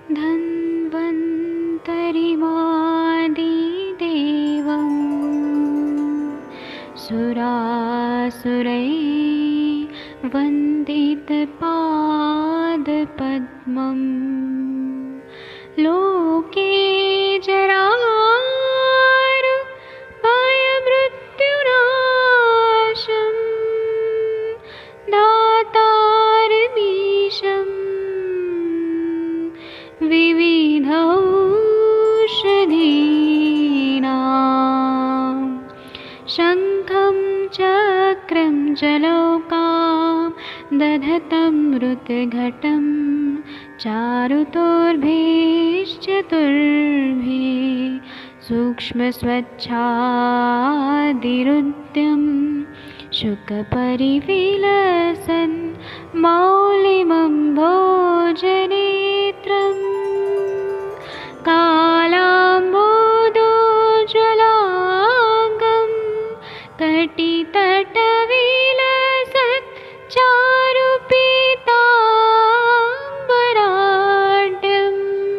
धन्वन्तरिमादिदेवं सुरासुरैः वन्दितपादपद्मम् लोके जरामृत्युनाशं दातारमीशं विविधौषधीनां शङ्खं चक्रं जलौकां दधतं मृतघटं चारुतोर्भिश्चतुर्भिः सूक्ष्मस्वच्छादिरुद्यं शुकपरिविलसन् मौलिमम्भोजनेत्रम् कालाम्बोदोज्ज्वलाङ्गं कटितटविलसत् चारुपीताम्बराढ्यं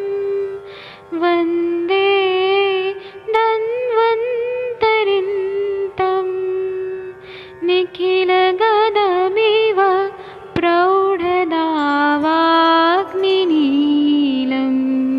वन्दे धन्वन्तरिन्तं निखिलगदमिव प्रौढदावाग्निनीलम्।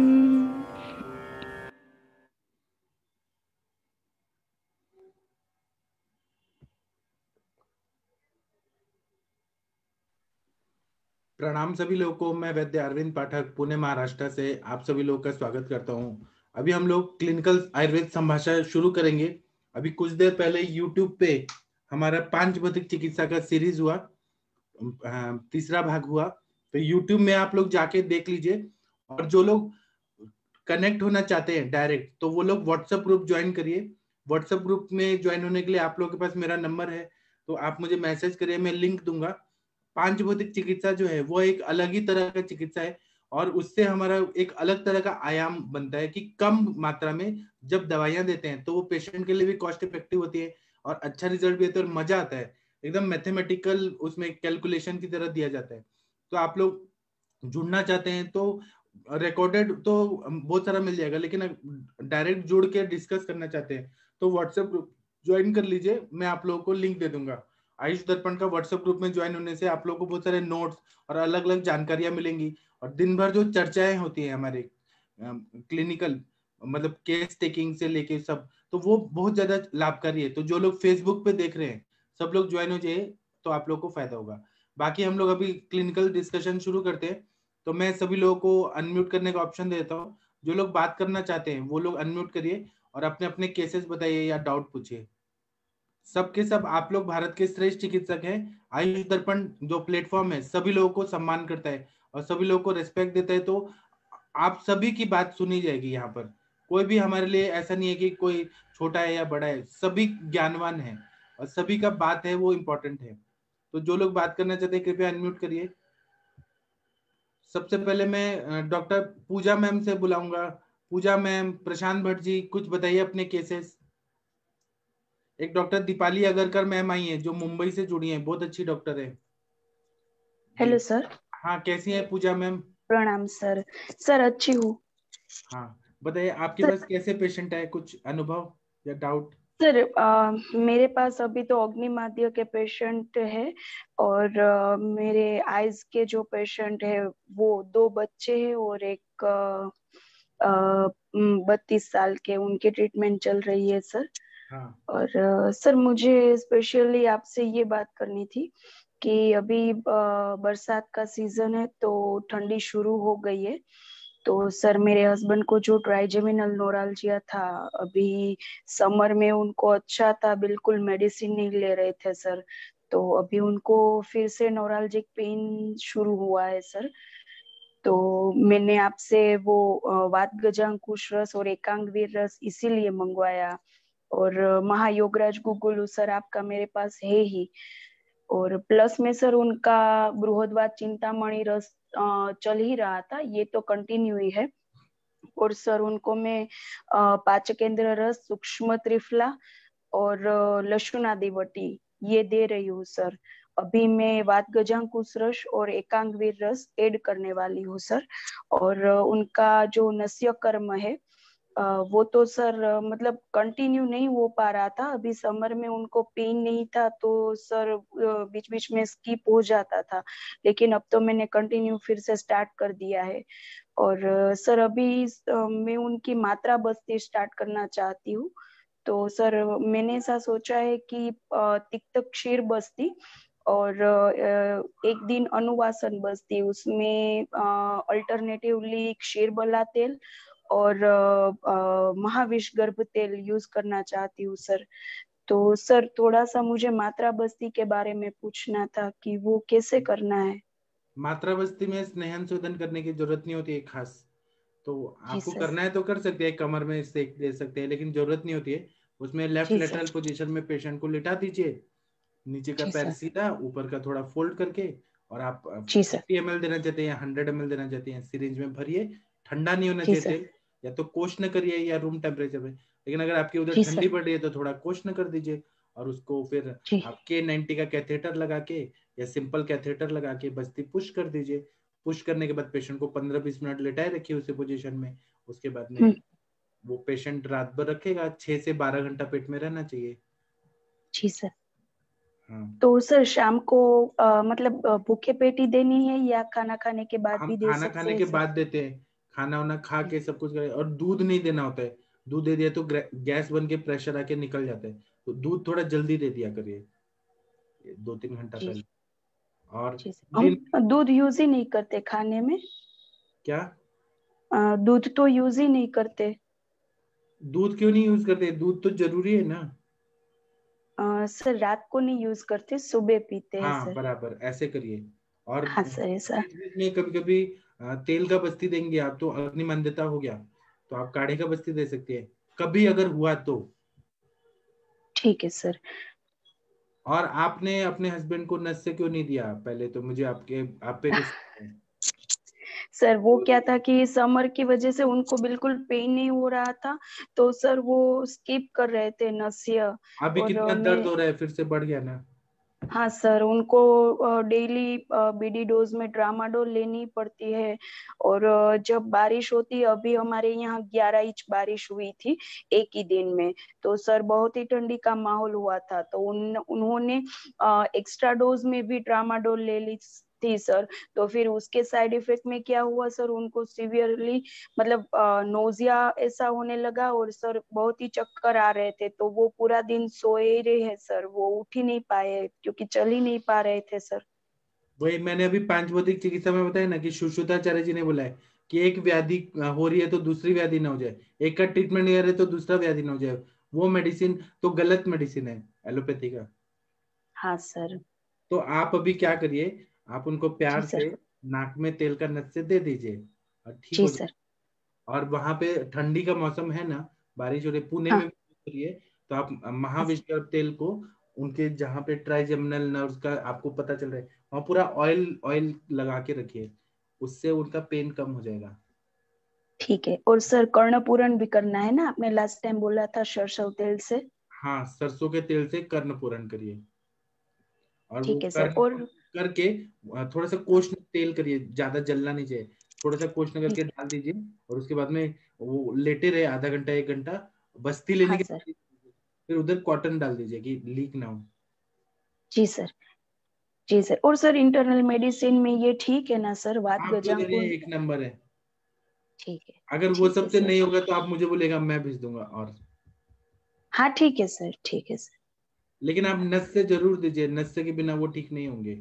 प्रणाम सभी लोगों को। मैं वैद्य अरविंद पाठक पुणे महाराष्ट्र से आप सभी लोगों का स्वागत करता हूं। अभी हम लोग क्लिनिकल आयुर्वेद संभाषण शुरू करेंगे। अभी कुछ देर पहले YouTube पे हमारा पांचभौतिक चिकित्सा का सीरीज हुआ, तीसरा भाग हुआ। तो YouTube में आप लोग जाके देख लीजिए। और जो लोग कनेक्ट होना चाहते हैं डायरेक्ट, तो वो लोग व्हाट्सएप ग्रुप ज्वाइन करिए। व्हाट्सएप ग्रुप में ज्वाइन होने के लिए आप लोगों के पास मेरा नंबर है, तो आप मुझे मैसेज करिए, मैं लिंक दूंगा। पांचभौतिक चिकित्सा जो है वो एक अलग ही तरह का चिकित्सा है, और उससे हमारा एक अलग तरह का आयाम बनता है कि कम मात्रा में जब दवाइयां देते हैं तो वो पेशेंट के लिए भी कॉस्ट इफेक्टिव होती है और अच्छा रिजल्ट भी आता है और मजा आता है। एकदम मैथमेटिकल उसमें कैलकुलेशन की तरह दिया जाता है। तो आप लोग जुड़ना चाहते हैं तो रिकॉर्डेड तो बहुत सारा मिल जाएगा, लेकिन डायरेक्ट जुड़ के डिस्कस करना चाहते हैं तो व्हाट्सएप ग्रुप ज्वाइन कर लीजिए। मैं आप लोगों को लिंक दे दूंगा। आयुष दर्पण का व्हाट्सएप ग्रुप में ज्वाइन होने से आप लोगों को बहुत सारे नोट्स और अलग अलग जानकारियां मिलेंगी, और दिन भर जो चर्चाएं होती है हमारे क्लिनिकल, मतलब केस टेकिंग से लेके सब, तो वो बहुत ज्यादा लाभकारी है। तो जो लोग फेसबुक पे देख रहे हैं सब लोग ज्वाइन हो जाए तो आप लोग को फायदा होगा। बाकी हम लोग अभी क्लिनिकल डिस्कशन शुरू करते हैं, तो मैं सभी लोगों को अनम्यूट करने का ऑप्शन देता हूँ। जो लोग बात करना चाहते हैं वो लोग अनम्यूट करिए और अपने अपने केसेस बताइए या डाउट पूछिए। सबके सब आप लोग भारत के श्रेष्ठ चिकित्सक हैं। आयुष दर्पण जो प्लेटफॉर्म है सभी लोगों को सम्मान करता है और सभी लोगों को रेस्पेक्ट देता है, तो आप सभी की बात सुनी जाएगी। यहाँ पर कोई भी हमारे लिए ऐसा नहीं है कि कोई छोटा है या बड़ा है, सभी ज्ञानवान है और सभी का बात है वो इम्पोर्टेंट है। तो जो लोग बात करना चाहते हैं कृपया अनम्यूट करिए। सबसे पहले मैं डॉक्टर पूजा मैम से बुलाऊंगा। पूजा मैम, प्रशांत भट्ट जी, कुछ बताइए अपने केसेस। एक डॉक्टर दीपाली अगरकर मैम आई है जो मुंबई से जुड़ी हैं, बहुत अच्छी डॉक्टर है। Hello sir. हाँ, कैसी है पूजा मैम? प्रणाम सर। सर अच्छी हूँ। हाँ, बताइए आपके सर, पास कैसे पेशेंट है, कुछ अनुभव या डाउट? सर मेरे पास अभी तो अग्निमाद्य के पेशेंट है, और मेरे आइज के जो पेशेंट है वो 2 बच्चे हैं और एक 32 साल के, उनकी ट्रीटमेंट चल रही है सर। हाँ और सर मुझे स्पेशली आपसे ये बात करनी थी कि अभी बरसात का सीजन है तो ठंडी शुरू हो गई है। तो सर मेरे हस्बैंड को जो ट्राइजेमिनल नोराल्जिया था, अभी समर में उनको अच्छा था, बिल्कुल मेडिसिन नहीं ले रहे थे सर। तो अभी उनको फिर से नोराल्जिक पेन शुरू हुआ है सर। तो मैंने आपसे वो वात गजांकुश रस और एकांगवीर रस इसीलिए मंगवाया, और महायोगराज गुगुलू सर आपका मेरे पास है ही, और प्लस में सर उनका बृहदवात चिंतामणि रस चल ही रहा था, ये तो कंटिन्यू ही है। और सर उनको मैं पाचकेंद्र रस, सूक्ष्म त्रिफला और लशुनादिवटी ये दे रही हूँ सर। अभी मैं वात गजांकुश रस और एकांगवीर रस ऐड करने वाली हूँ सर। और उनका जो नस्य कर्म है वो तो सर मतलब कंटिन्यू नहीं हो पा रहा था। अभी समर में उनको पेन नहीं था तो सर बीच बीच में स्किप हो जाता था, लेकिन अब तो मैंने कंटिन्यू फिर से स्टार्ट कर दिया है। और सर अभी मैं उनकी मात्रा बस्ती स्टार्ट करना चाहती हूँ। तो सर मैंने ऐसा सोचा है कि तिक्त क्षीर बस्ती और एक दिन अनुवासन बस्ती, उसमें अल्टरनेटिवली क्षीर बला तेल और महाविष गर्भ तेल यूज करना चाहती हूँ सर। तो सर थोड़ा सा मुझे मात्रा बस्ती के बारे में पूछना था कि वो कैसे करना है। मात्रा बस्ती में स्नेहन शोधन करने की जरूरत नहीं होती है खास। तो जी आपको सर। करना है तो कर सकते हैं, कमर में सेक दे सकते हैं, लेकिन जरूरत नहीं होती है। उसमें लेफ्ट जी सर। लेटरल पोजीशन में पेशेंट को लिटा दीजिए, नीचे का जी पैर सर। सीधा, ऊपर का थोड़ा फोल्ड करके, और आप जी सर। 50 ml देना चाहते हैं या 100 ml देना चाहते हैं, सिरिंज में भरिए। ठंडा नहीं होना जी चाहिए सर। तेल, या तो कोष्ण करिए या रूम टेम्परेचर में। लेकिन अगर आपकी उधर जी ठंडी सर। पड़ रही है तो थोड़ा कोष्ण कर दीजिए, और उसको फिर जी। आप K90 का कैथेटर लगा के या सिंपल कैथेटर लगा के बस्ती पुश कर दीजिए। पुश करने के बाद पेशेंट को 15-20 मिनट लेटाए रखिए उसी पोजीशन में। उसके बाद हम्म। में वो पेशेंट रात भर रखेगा, 6 से 12 घंटा पेट में रहना चाहिए। जी सर। हाँ, तो सर शाम को मतलब भूखे पेट ही देनी है या खाना खाने के बाद हम भी दे खाना सकते खाने हैं के सर? बाद देते हैं। खाना वाना खा जी। के सब कुछ करें, और दूध नहीं देना होता है। दूध दे दिया तो गैस बन के प्रेशर आके निकल जाता है। तो दूध थोड़ा जल्दी दे दिया करिए, 2-3 घंटा जी। पहले। और जी सर। दिन हम दूध यूज ही नहीं करते खाने में। क्या? दूध तो यूज ही नहीं करते। दूध क्यों नहीं यूज करते? दूध तो जरूरी है ना। सर रात को नहीं यूज करते, सुबह पीते हैं हाँ, सर। बराबर ऐसे करिए। और हाँ सर ऐसा। बीच बीच में कभी कभी तेल का बस्ती देंगे आप तो अग्नि मंदता हो गया, तो आप काढ़े का बस्ती दे सकते हैं, कभी अगर हुआ तो। ठीक है सर। और आपने अपने हस्बैंड को नस से क्यों नहीं दिया? पहले तो मुझे आप पे गुस्सा है। सर वो क्या था कि समर की वजह से उनको बिल्कुल पेन नहीं हो रहा था, तो सर वो स्किप कर रहे थे नस्य। अभी और कितना मैं दर्द हो रहा है? फिर से बढ़ गया ना? हाँ सर उनको डेली बीडी डोज में ट्रामाडोल लेनी पड़ती है। और जब बारिश होती है, अभी हमारे यहाँ 11 इंच बारिश हुई थी एक ही दिन में। तो सर बहुत ही ठंडी का माहौल हुआ था, तो उन्होंने एक्स्ट्रा डोज में भी ट्रामाडोल ले ली थी सर। तो फिर उसके साइड इफेक्ट में क्या हुआ सर, उनको सीवियरली मतलब नोजिया ऐसा होने लगा, और सर बहुत ही चक्कर आ रहे थे। तो वो पूरा दिन सोए ही रहे हैं सर, वो उठ ही नहीं पाए क्योंकि चल ही नहीं पा रहे थे सर। वही मैंने अभी पांच भौतिक चिकित्सा में बताया ना कि सुश्रुताचार्य जी ने बोला है कि एक व्याधि हो रही है तो दूसरी व्याधि ना हो जाए, एक का ट्रीटमेंट नहीं आ रहा है तो दूसरा व्याधि ना हो जाए। वो मेडिसिन तो गलत मेडिसिन है, एलोपैथी का। हाँ सर। तो आप अभी क्या करिए, आप उनको जी प्यार सर। से नाक में तेल का नस से दे दीजिए, और ठीक जी हो सर। जाए। और वहां पे ठंडी का मौसम है ना, बारिश हो रही, पुणे में हाँ। भी करिए। तो आप हाँ सर। महाविश्व तेल को उनके जहाँ पे ट्राइजेमिनल नर्व्स का आपको पता चल रहा है वहां पूरा ऑयल ऑयल लगा के रखिए, उससे उनका पेन कम हो जाएगा। ठीक है। और सर कर्णपूरण भी करना है ना, आपने लास्ट टाइम बोला था सरसों तेल से। हाँ, सरसों के तेल से कर्ण पूरण करिए। और वो ठीक है सर। कर्ण और करके थोड़ा सा कोष्ण तेल करिए, ज्यादा जलना नहीं चाहिए। थोड़ा सा कोष्ण ठीक करके है। डाल दीजिए, और उसके बाद में वो लेटे रहे आधा घंटा 1 घंटा, बस्ती लेने हाँ के सर। बाद फिर उधर कॉटन डाल दीजिए कि लीक ना हो। जी सर। जी सर। और सर इंटरनल मेडिसिन में ये ठीक है ना सर, वात आपको देने गजांकुर? 1 नंबर है। ठीक है। अगर वो ठीक है सबसे सर। नहीं होगा तो आप मुझे बोलेगा, मैं भेज दूंगा। और हाँ ठीक है सर। ठीक है सर। लेकिन आप नस से जरूर दीजिए, नस से के बिना वो ठीक नहीं होंगे।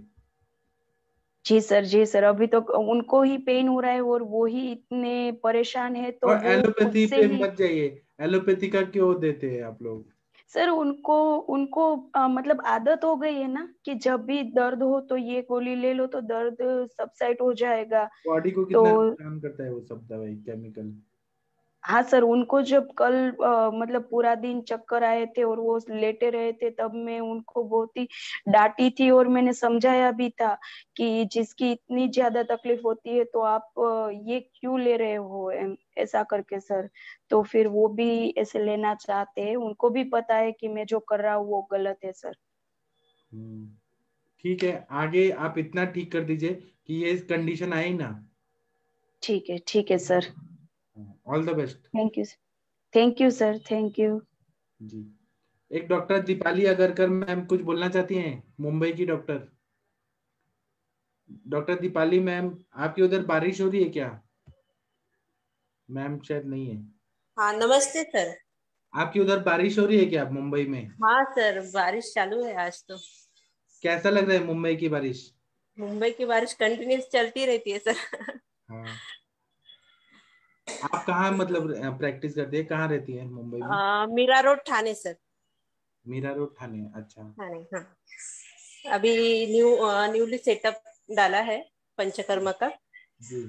जी सर। जी सर। अभी तो उनको ही पेन हो रहा है और वो ही इतने परेशान है, तो और वो खुद एलोपैथी से पे ही। मत जाइए, एलोपैथी का क्यों देते हैं आप लोग? सर उनको उनको मतलब आदत हो गई है ना कि जब भी दर्द हो तो ये गोली ले लो तो दर्द सबसाइड हो जाएगा। बॉडी को तो कितना नुकसान करता है वो सब दवाई, केमिकल। हाँ सर, उनको जब कल मतलब पूरा दिन चक्कर आए थे और वो लेटे रहे थे, तब मैं उनको बहुत ही डांटी थी और मैंने समझाया भी था कि जिसकी इतनी ज्यादा तकलीफ होती है तो आप ये क्यों ले रहे हो ऐसा करके सर। तो फिर वो भी ऐसे लेना चाहते हैं, उनको भी पता है कि मैं जो कर रहा हूँ वो गलत है सर। हम्म, ठीक है, आगे आप इतना ठीक कर दीजिए कि ये कंडीशन आए ही ना। ठीक है sir. All the best. Thank you sir, thank you. जी। एक डॉक्टर दीपाली अगरकर मैम कुछ बोलना चाहती हैं, मुंबई की डॉक्टर। डॉक्टर दीपाली मैम, आपकी उधर बारिश हो रही है क्या? मैम शायद नहीं है। हाँ नमस्ते सर। आपकी उधर बारिश हो रही है क्या मुंबई में? हाँ सर, बारिश चालू है आज तो। कैसा लग रहा है मुंबई की बारिश? मुंबई की बारिश कंटिन्यूस चलती रहती है सर। हाँ। आप कहाँ मतलब प्रैक्टिस करते हैं, कहाँ रहती है मुंबई में? Meera road Thane sir. Meera road Thane, अच्छा। ठाणे हाँ। अभी न्यूली सेटअप डाला है पंचकर्मा का। जी।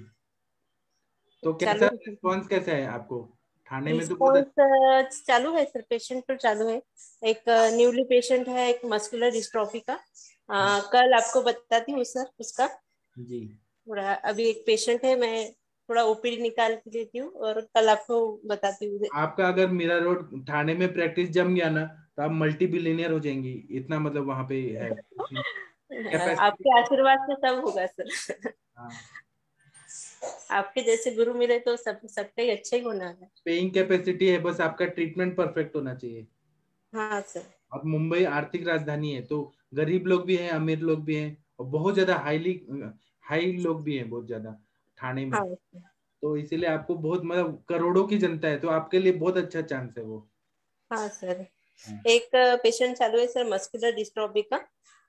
तो कैसा चालू रिस्पॉन्स कैसा है आपको? ठाणे में तो बहुत रिस्पॉन्स चालू है सर, पेशेंट तो चालू है। एक न्यूली पेशेंट है, एक मस्कुलर डिस्ट्रॉफी का। कल आपको बताती हूँ सर उसका। जी। थोड़ा अभी एक पेशेंट है, मैं थोड़ा ओपीडी निकाल के देती हूँ और कल आपको बताती हूँ। आपका अगर मीरा रोड ठाणे में प्रैक्टिस जम गया ना, तो आप मल्टी बिलियनियर हो जाएंगी, इतना मतलब वहां पे है कैपेसिटी। आपके आशीर्वाद से सब होगा सर। हाँ। आपके जैसे गुरु मिले तो सबका ही अच्छा ही होना है। पेइंग कैपेसिटी है, बस आपका ट्रीटमेंट परफेक्ट होना चाहिए। हाँ सर। और मुंबई आर्थिक राजधानी है, तो गरीब लोग भी हैं, अमीर लोग भी हैं, और बहुत ज्यादा हाई लोग भी हैं, बहुत ज्यादा ठाणे में। हाँ सर। तो इसीलिए आपको बहुत मतलब करोड़ों की जनता है, तो आपके लिए बहुत अच्छा चांस है वो। हाँ सर। हाँ। एक पेशेंट चालू है सर, मस्कुलर डिस्ट्रॉफी का।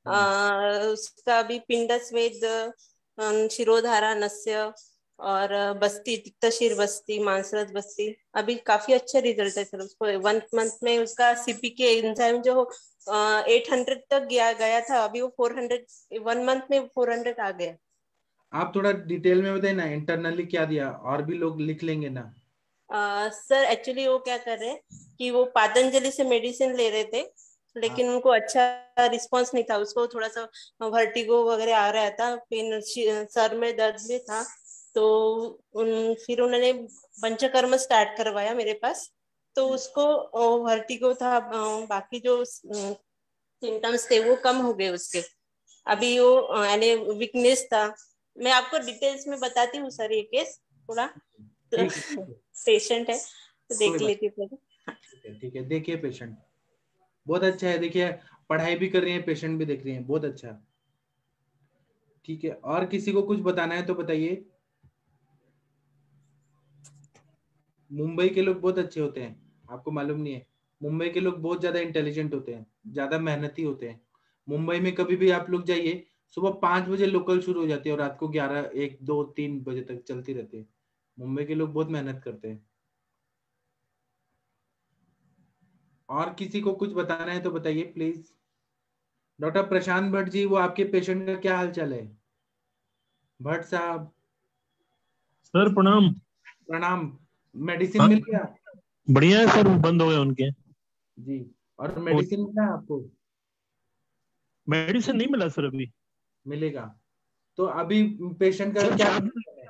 उसका अभी पिंड स्वेद, शिरोधारा, नस्य और बस्ती, तिक्तशीर बस्ती, मांसरस बस्ती। अभी काफी अच्छे रिजल्ट है सर। उसको 1 मंथ में उसका सीपीके एंजाइम जो 800 तक गया था, अभी वो 400, 1 मंथ में 400 आ गया। आप थोड़ा डिटेल में बताइए ना, इंटरनली क्या दिया, और भी लोग लिख लेंगे ना। सर एक्चुअली वो क्या कर रहे हैं कि वो पतंजलि से मेडिसिन ले रहे थे, हाँ। लेकिन उनको अच्छा रिस्पांस नहीं था। उसको थोड़ा सा वर्टिगो वगैरह आ रहा था, फिर सर में दर्द भी था। तो फिर उन्होंने पंचकर्म स्टार्ट करवाया मेरे पास। तो उसको वर्टिगो था, बाकी जो सिम्टम्स थे वो कम हो गए उसके। अभी वो यानी वीकनेस था। मैं आपको डिटेल्स में बताती हूँ सर ये केस थोड़ा। ठीक है, ठीक है। पेशेंट है तो कोई देख बात लेती हूँ। ठीक है, ठीक है, देखिए पेशेंट बहुत अच्छा है, देखिए पढ़ाई भी कर रही है, पेशेंट भी देख रही है, बहुत अच्छा। ठीक है, और किसी को कुछ बताना है तो बताइए। मुंबई के लोग बहुत अच्छे होते हैं, आपको मालूम नहीं है? मुंबई के लोग बहुत ज्यादा इंटेलिजेंट होते हैं, ज्यादा मेहनती होते हैं। मुंबई में कभी भी आप लोग जाइए, सुबह 5 बजे लोकल शुरू हो जाती है और रात को 11, 1, 2, 3 बजे तक चलती रहती है। मुंबई के लोग बहुत मेहनत करते हैं। और किसी को कुछ बताना है तो बताइए प्लीज। डॉक्टर प्रशांत भट्ट जी, वो आपके पेशेंट का क्या हाल चाल है? भट्ट साहब, सर प्रणाम। प्रणाम। मेडिसिन हाँ मिल गया? बढ़िया है सर, वो बंद हो गए उनके। जी। और वो मेडिसिन मिला आपको? मेडिसिन नहीं मिला सर अभी। मिलेगा। तो अभी पेशेंट का सर क्या शायद है?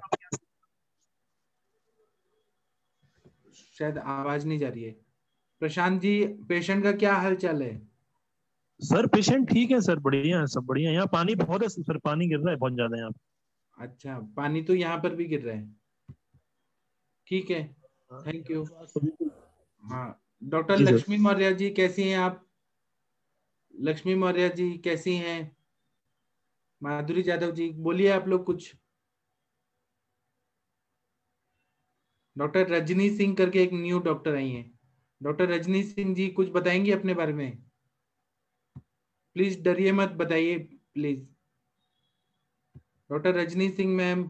शायद आवाज नहीं जा रही है। प्रशांत जी, पेशेंट का क्या हाल चाल है? सर पेशेंट ठीक है सर, बढ़िया है, सब बढ़िया है। यहाँ पानी बहुत है सर, पानी गिर रहा है बहुत ज्यादा यहाँ अच्छा, पानी तो यहाँ पर भी गिर रहा है। ठीक है, थैंक यू। पे। हाँ। डॉक्टर जी सर। लक्ष्मी मौर्य जी, कैसी हैं आप? लक्ष्मी मौर्य जी कैसी हैं? माधुरी यादव जी, बोलिए आप लोग कुछ। डॉक्टर रजनी सिंह करके एक न्यू डॉक्टर आई हैं। डॉक्टर रजनी सिंह जी कुछ बताएंगी अपने बारे में? प्लीज डरिए मत, बताइए please. Doctor Rajni Singh ma'am.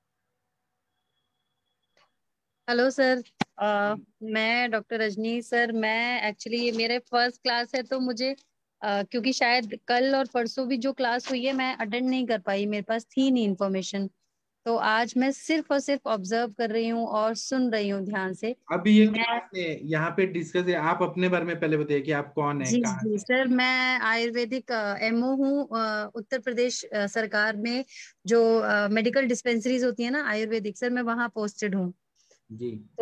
Hello sir. मैं डॉक्टर रजनी सर। मैं एक्चुअली ये मेरे फर्स्ट क्लास है, तो मुझे क्योंकि शायद कल और परसों भी जो क्लास हुई है मैं अटेंड नहीं कर पाई, मेरे पास थी नहीं इन्फॉर्मेशन। तो आज मैं सिर्फ और सिर्फ ऑब्जर्व कर रही हूँ और सुन रही हूँ ध्यान से। अभी ये मैं क्लास है, यहाँ पे डिस्कस है, आप अपने बारे में पहले बताइए कि आप कौन है, जी कहाँ जी से? सर, मैं आयुर्वेदिक एमओ हूँ। उत्तर प्रदेश सरकार में जो मेडिकल डिस्पेंसरीज होती है ना आयुर्वेदिक, सर मैं वहाँ पोस्टेड हूँ। जी। तो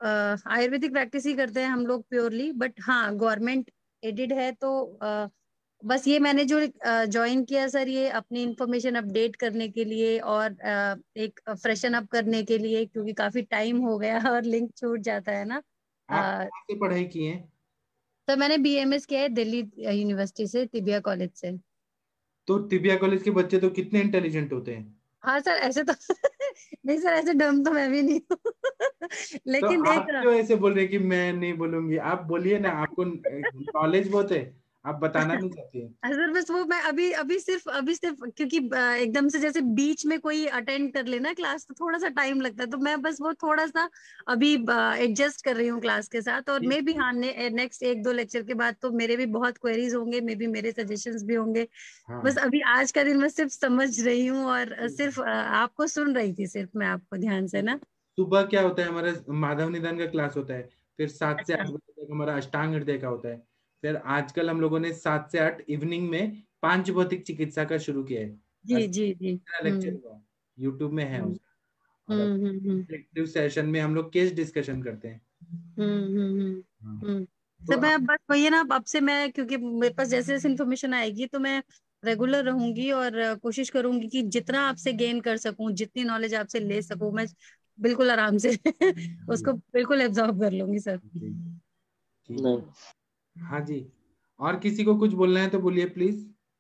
आयुर्वेदिक प्रैक्टिस ही करते हैं हम लोग प्योरली, बट हाँ गवर्नमेंट एडेड है, तो बस ये मैंने जो ज्वाइन किया सर, ये अपनी इंफॉर्मेशन अपडेट करने के लिए और एक फ्रेशन अप करने के लिए, क्योंकि काफी टाइम हो गया और लिंक छूट जाता है ना। आप कहाँ से पढ़ाई की है? तो मैंने बीएमएस किया है दिल्ली यूनिवर्सिटी से, तिबिया कॉलेज से। तो तिबिया कॉलेज के बच्चे तो कितने इंटेलिजेंट होते हैं। हाँ सर, ऐसे तो नहीं सर, ऐसे डम तो मैं भी नहीं हूँ तो लेकिन आप क्यों ऐसे बोल रहे हैं कि मैं नहीं बोलूंगी? आप बोलिए ना, आपको नॉलेज बहुत है, आप बताना नहीं चाहती हैं। सर बस वो मैं अभी सिर्फ क्योंकि एकदम से जैसे बीच में कोई अटेंड कर लेना क्लास तो थोड़ा सा टाइम लगता है, तो मैं बस वो थोड़ा सा अभी एडजस्ट कर रही हूँ क्लास के साथ। और मे भी हाँ, नेक्स्ट 1-2 लेक्चर के बाद तो मेरे भी बहुत क्वेरीज होंगे, मे बी मेरे सजेशंस भी होंगे। हाँ। बस अभी आज का दिन मैं सिर्फ समझ रही हूँ और सिर्फ आपको सुन रही थी, सिर्फ मैं आपको ध्यान से ना। सुबह क्या होता है, हमारा माधव निदान का क्लास होता है, फिर 7 से अच्छा। 8 बजे तक हमारा अष्टांग हृदय का होता है। फिर आजकल हम लोगों ने 7 से 8 इवनिंग में पांच भौतिक चिकित्सा का शुरू किया है। जी जी जी। लेक्चर हुआ, यूट्यूब में है हम्म उसका। और अब हम्म इंटरेक्टिव सेशन में हम लोग केस डिस्कशन करते हैं। हाँ। तो तो मैं बस वही है ना, अब से मैं, क्योंकि मेरे पास जैसे जैसे इन्फॉर्मेशन आएगी तो मैं रेगुलर रहूंगी और कोशिश करूंगी कि जितना आपसे गेन कर सकूं, जितनी नॉलेज आपसे ले सकूं, मैं बिल्कुल आराम से उसको बिल्कुल एब्जॉर्ब कर लूंगी सर। जी, ठीक है। हाँ जी, और किसी को कुछ बोलना है तो बोलिए प्लीज।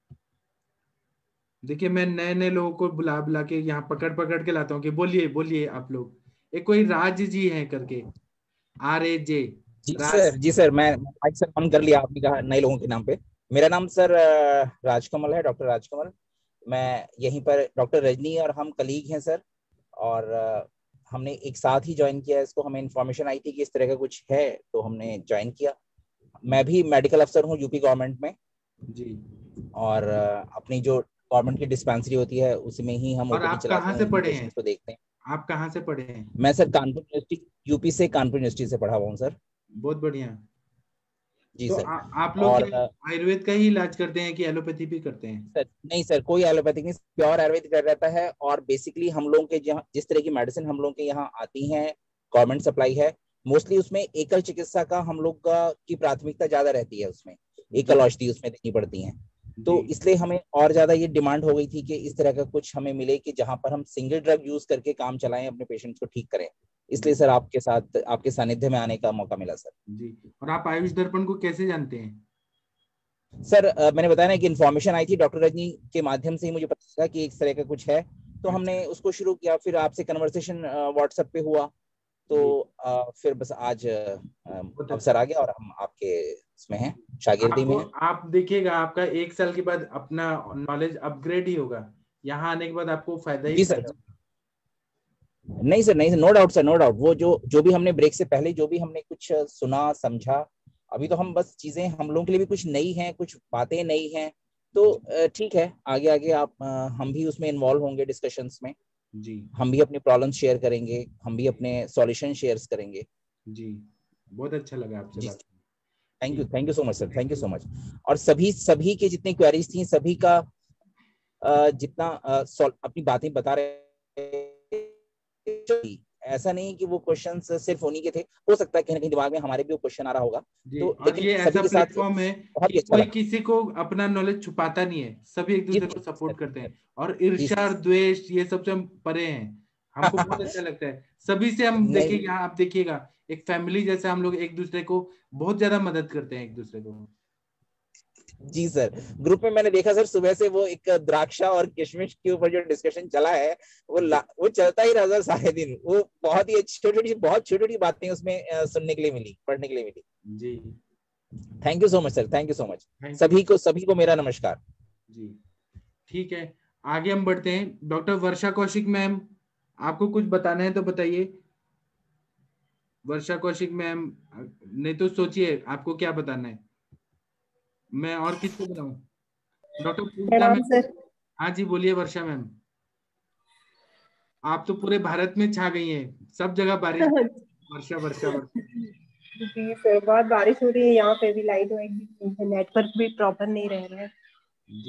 देखिए, मैं नए नए लोगों को बुला बुला के यहाँ पकड़ पकड़ के लाता हूँ कि बोलिए बोलिए आप लोग। एक कोई राज जी है करके, RAJ जी राज। सर, जी सर, मैं माइक सर ऑन कर लिया आपने कहा नए लोगों के नाम पे। मेरा नाम सर राजकमल है, डॉक्टर राजकमल। मैं यहीं पर डॉक्टर रजनी और हम कलीग हैं सर। और हमने एक साथ ही ज्वाइन किया है इसको। हमें इन्फॉर्मेशन आई थी कि इस तरह का कुछ है तो हमने ज्वाइन किया। मैं भी मेडिकल अफसर हूँ यूपी गवर्नमेंट में। जी। और अपनी जो गवर्नमेंट की डिस्पेंसरी होती है उसमें ही हम और ओपीडी आप चलाते कहाँ हैं, से उन्हीं पढ़े हैं? पेशेंट्स को देखते हैं। आप कहाँ से पढ़े हैं? मैं सर कानपुर यूनिवर्सिटी, यूपी से कानपुर यूनिवर्सिटी से पढ़ा हुआ हूँ सर। बहुत बढ़िया। जी तो सर। आप लोग और क्या आयुर्वेद का ही इलाज करते हैं कि एलोपैथी भी करते हैं? सर नहीं सर, कोई एलोपैथिक नहीं, प्योर आयुर्वेदिक रहता है। और बेसिकली हम लोगों के जहाँ जिस तरह की मेडिसिन हम लोगों के यहाँ आती हैं, गवर्नमेंट सप्लाई है मोस्टली, उसमें एकल चिकित्सा का हम लोग का की प्राथमिकता ज्यादा रहती है। उसमें एकल औषधि उसमें देनी पड़ती है। तो जी। इसलिए हमें और ज्यादा ये डिमांड हो गई थी कि इस तरह का कुछ हमें मिले कि जहां पर हम सिंगल ड्रग यूज करके काम चलाएं, अपने पेशेंट्स को ठीक करें। इसलिए सर आपके साथ, आपके सानिध्य में आने का मौका मिला सर। जी, और आप आयुष दर्पण को कैसे जानते हैं? सर मैंने बताया ना कि इन्फॉर्मेशन आई थी डॉक्टर रजनी के माध्यम से ही मुझे पता चला कि इस तरह का कुछ है, तो हमने अच्छा। उसको शुरू किया। फिर आपसे कन्वर्सेशन व्हाट्सएप पे हुआ, तो जी, फिर बस आज बहुत अच्छा। अवसर आ गया और हम आपके इसमें हैं, शागिर्दी में आपको, हैं। आप देखिएगा, आपका 1 साल के बाद अपना नॉलेज अपग्रेड ही होगा। यहाँ आने के बाद आपको फायदा ही जी सर। फायदा होगा। नहीं सर, नहीं sir, no doubt sir, no doubt. वो जो जो भी हमने ब्रेक से पहले जो भी हमने कुछ सुना समझा, अभी तो हम बस चीजें हम लोगों के लिए भी कुछ नई हैं, कुछ बातें नई हैं। तो ठीक है, आगे आगे आप हम भी उसमें इन्वॉल्व होंगे डिस्कशंस में। जी हम भी अपनी प्रॉब्लम शेयर करेंगे, हम भी अपने सॉल्यूशन शेयर करेंगे। जी, बहुत अच्छा लगा आपसे जी, बात करके। Thank you so much sir, thank you Thank so you. Much. और सभी सभी के जितनी क्वेरीज थी, सभी का जितना अपनी बातें बता रहे, ऐसा नहीं कि वो क्वेश्चंस सिर्फ उन्हीं के थे। हो सकता है कहीं ना कहीं दिमाग में हमारे भी वो क्वेश्चन आ रहा होगा। जी, तो और लेकिन ये सभी ऐसा के साथ प्लेटफॉर्म है बहुत कि ही अच्छा कोई लगा। किसी को अपना नॉलेज छुपाता नहीं है, सभी एक जी दूसरे को नहीं सपोर्ट करते सर, हैं। और जी ईर्ष्या और द्वेष ये सब से हम परे हैं। हमको बहुत अच्छा लगता है सभी से। हम नहीं देखिए, यहाँ आप देखिएगा, एक फैमिली जैसे हम लोग एक दूसरे को बहुत ज्यादा मदद करते हैं एक दूसरे को। जी सर, ग्रुप में मैंने देखा सर, सुबह से वो एक द्राक्षा और किशमिश के ऊपर जो डिस्कशन चला है, वो चलता ही रहा सर सारे दिन। वो बहुत ही बहुत छोटी छोटी बातें उसमें सुनने के लिए मिली, पढ़ने के लिए मिली। जी, thank you so much sir, thank you so much. Thank you. सभी को मेरा नमस्कार। जी, ठीक है, आगे हम बढ़ते हैं। डॉक्टर वर्षा कौशिक मैम, आपको कुछ बताना है तो बताइए। वर्षा कौशिक मैम, नहीं तो सोचिए आपको क्या बताना है। मैं और किसको बताऊं? डॉक्टर पूजा प्रणाम मैम। सर। हाँ जी, बोलिए वर्षा मैम। आप तो पूरे भारत में छा गई हैं, सब जगह बारिश। वर्षा वर्षा वर्षा। जी सर, बहुत बारिश हो रही है यहाँ पे भी, लाइट वाइट भी, नेटवर्क भी प्रॉपर नहीं रह रहा है। जी,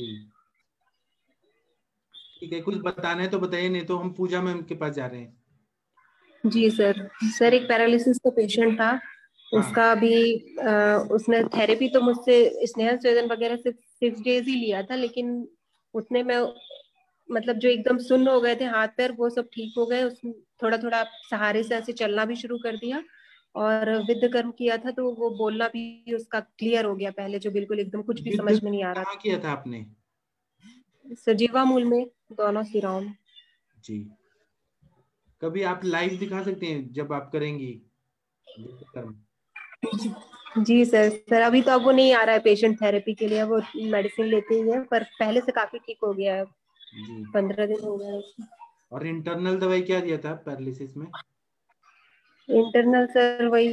ठीक है, कुछ बताना है तो बताइए, नहीं तो हम पूजा मैम के पास जा रहे हैं। जी सर एक पैरालिसिस का पेशेंट था। हाँ। उसका अभी उसने थेरेपी तो मुझसे स्नेहल स्वेदन वगैरह से 6 डेज ही लिया था, लेकिन उतने में मतलब जो एकदम सुन्न हो गए थे हाथ पैर वो सब ठीक हो गए। उसमें थोड़ा थोड़ा सहारे से ऐसे चलना भी शुरू कर दिया, और विद कर्म किया था तो वो बोलना भी उसका क्लियर हो गया। पहले जो बिल्कुल एकदम कुछ भी समझ में नहीं आ रहा कहाँ किया था आपने? था। सजीवा मूल में, दोनों सिराओं में। जी, कभी आप लाइव दिखा सकते हैं जब आप करेंगी कर्म? जी सर अभी तो अब वो नहीं आ रहा है पेशेंट थेरेपी के लिए, वो मेडिसिन लेते ही है, पर पहले से काफी ठीक हो गया है। जी, 15 दिन हो गए। और इंटरनल दवाई क्या दिया था पैरालिसिस में? इंटरनल सर वही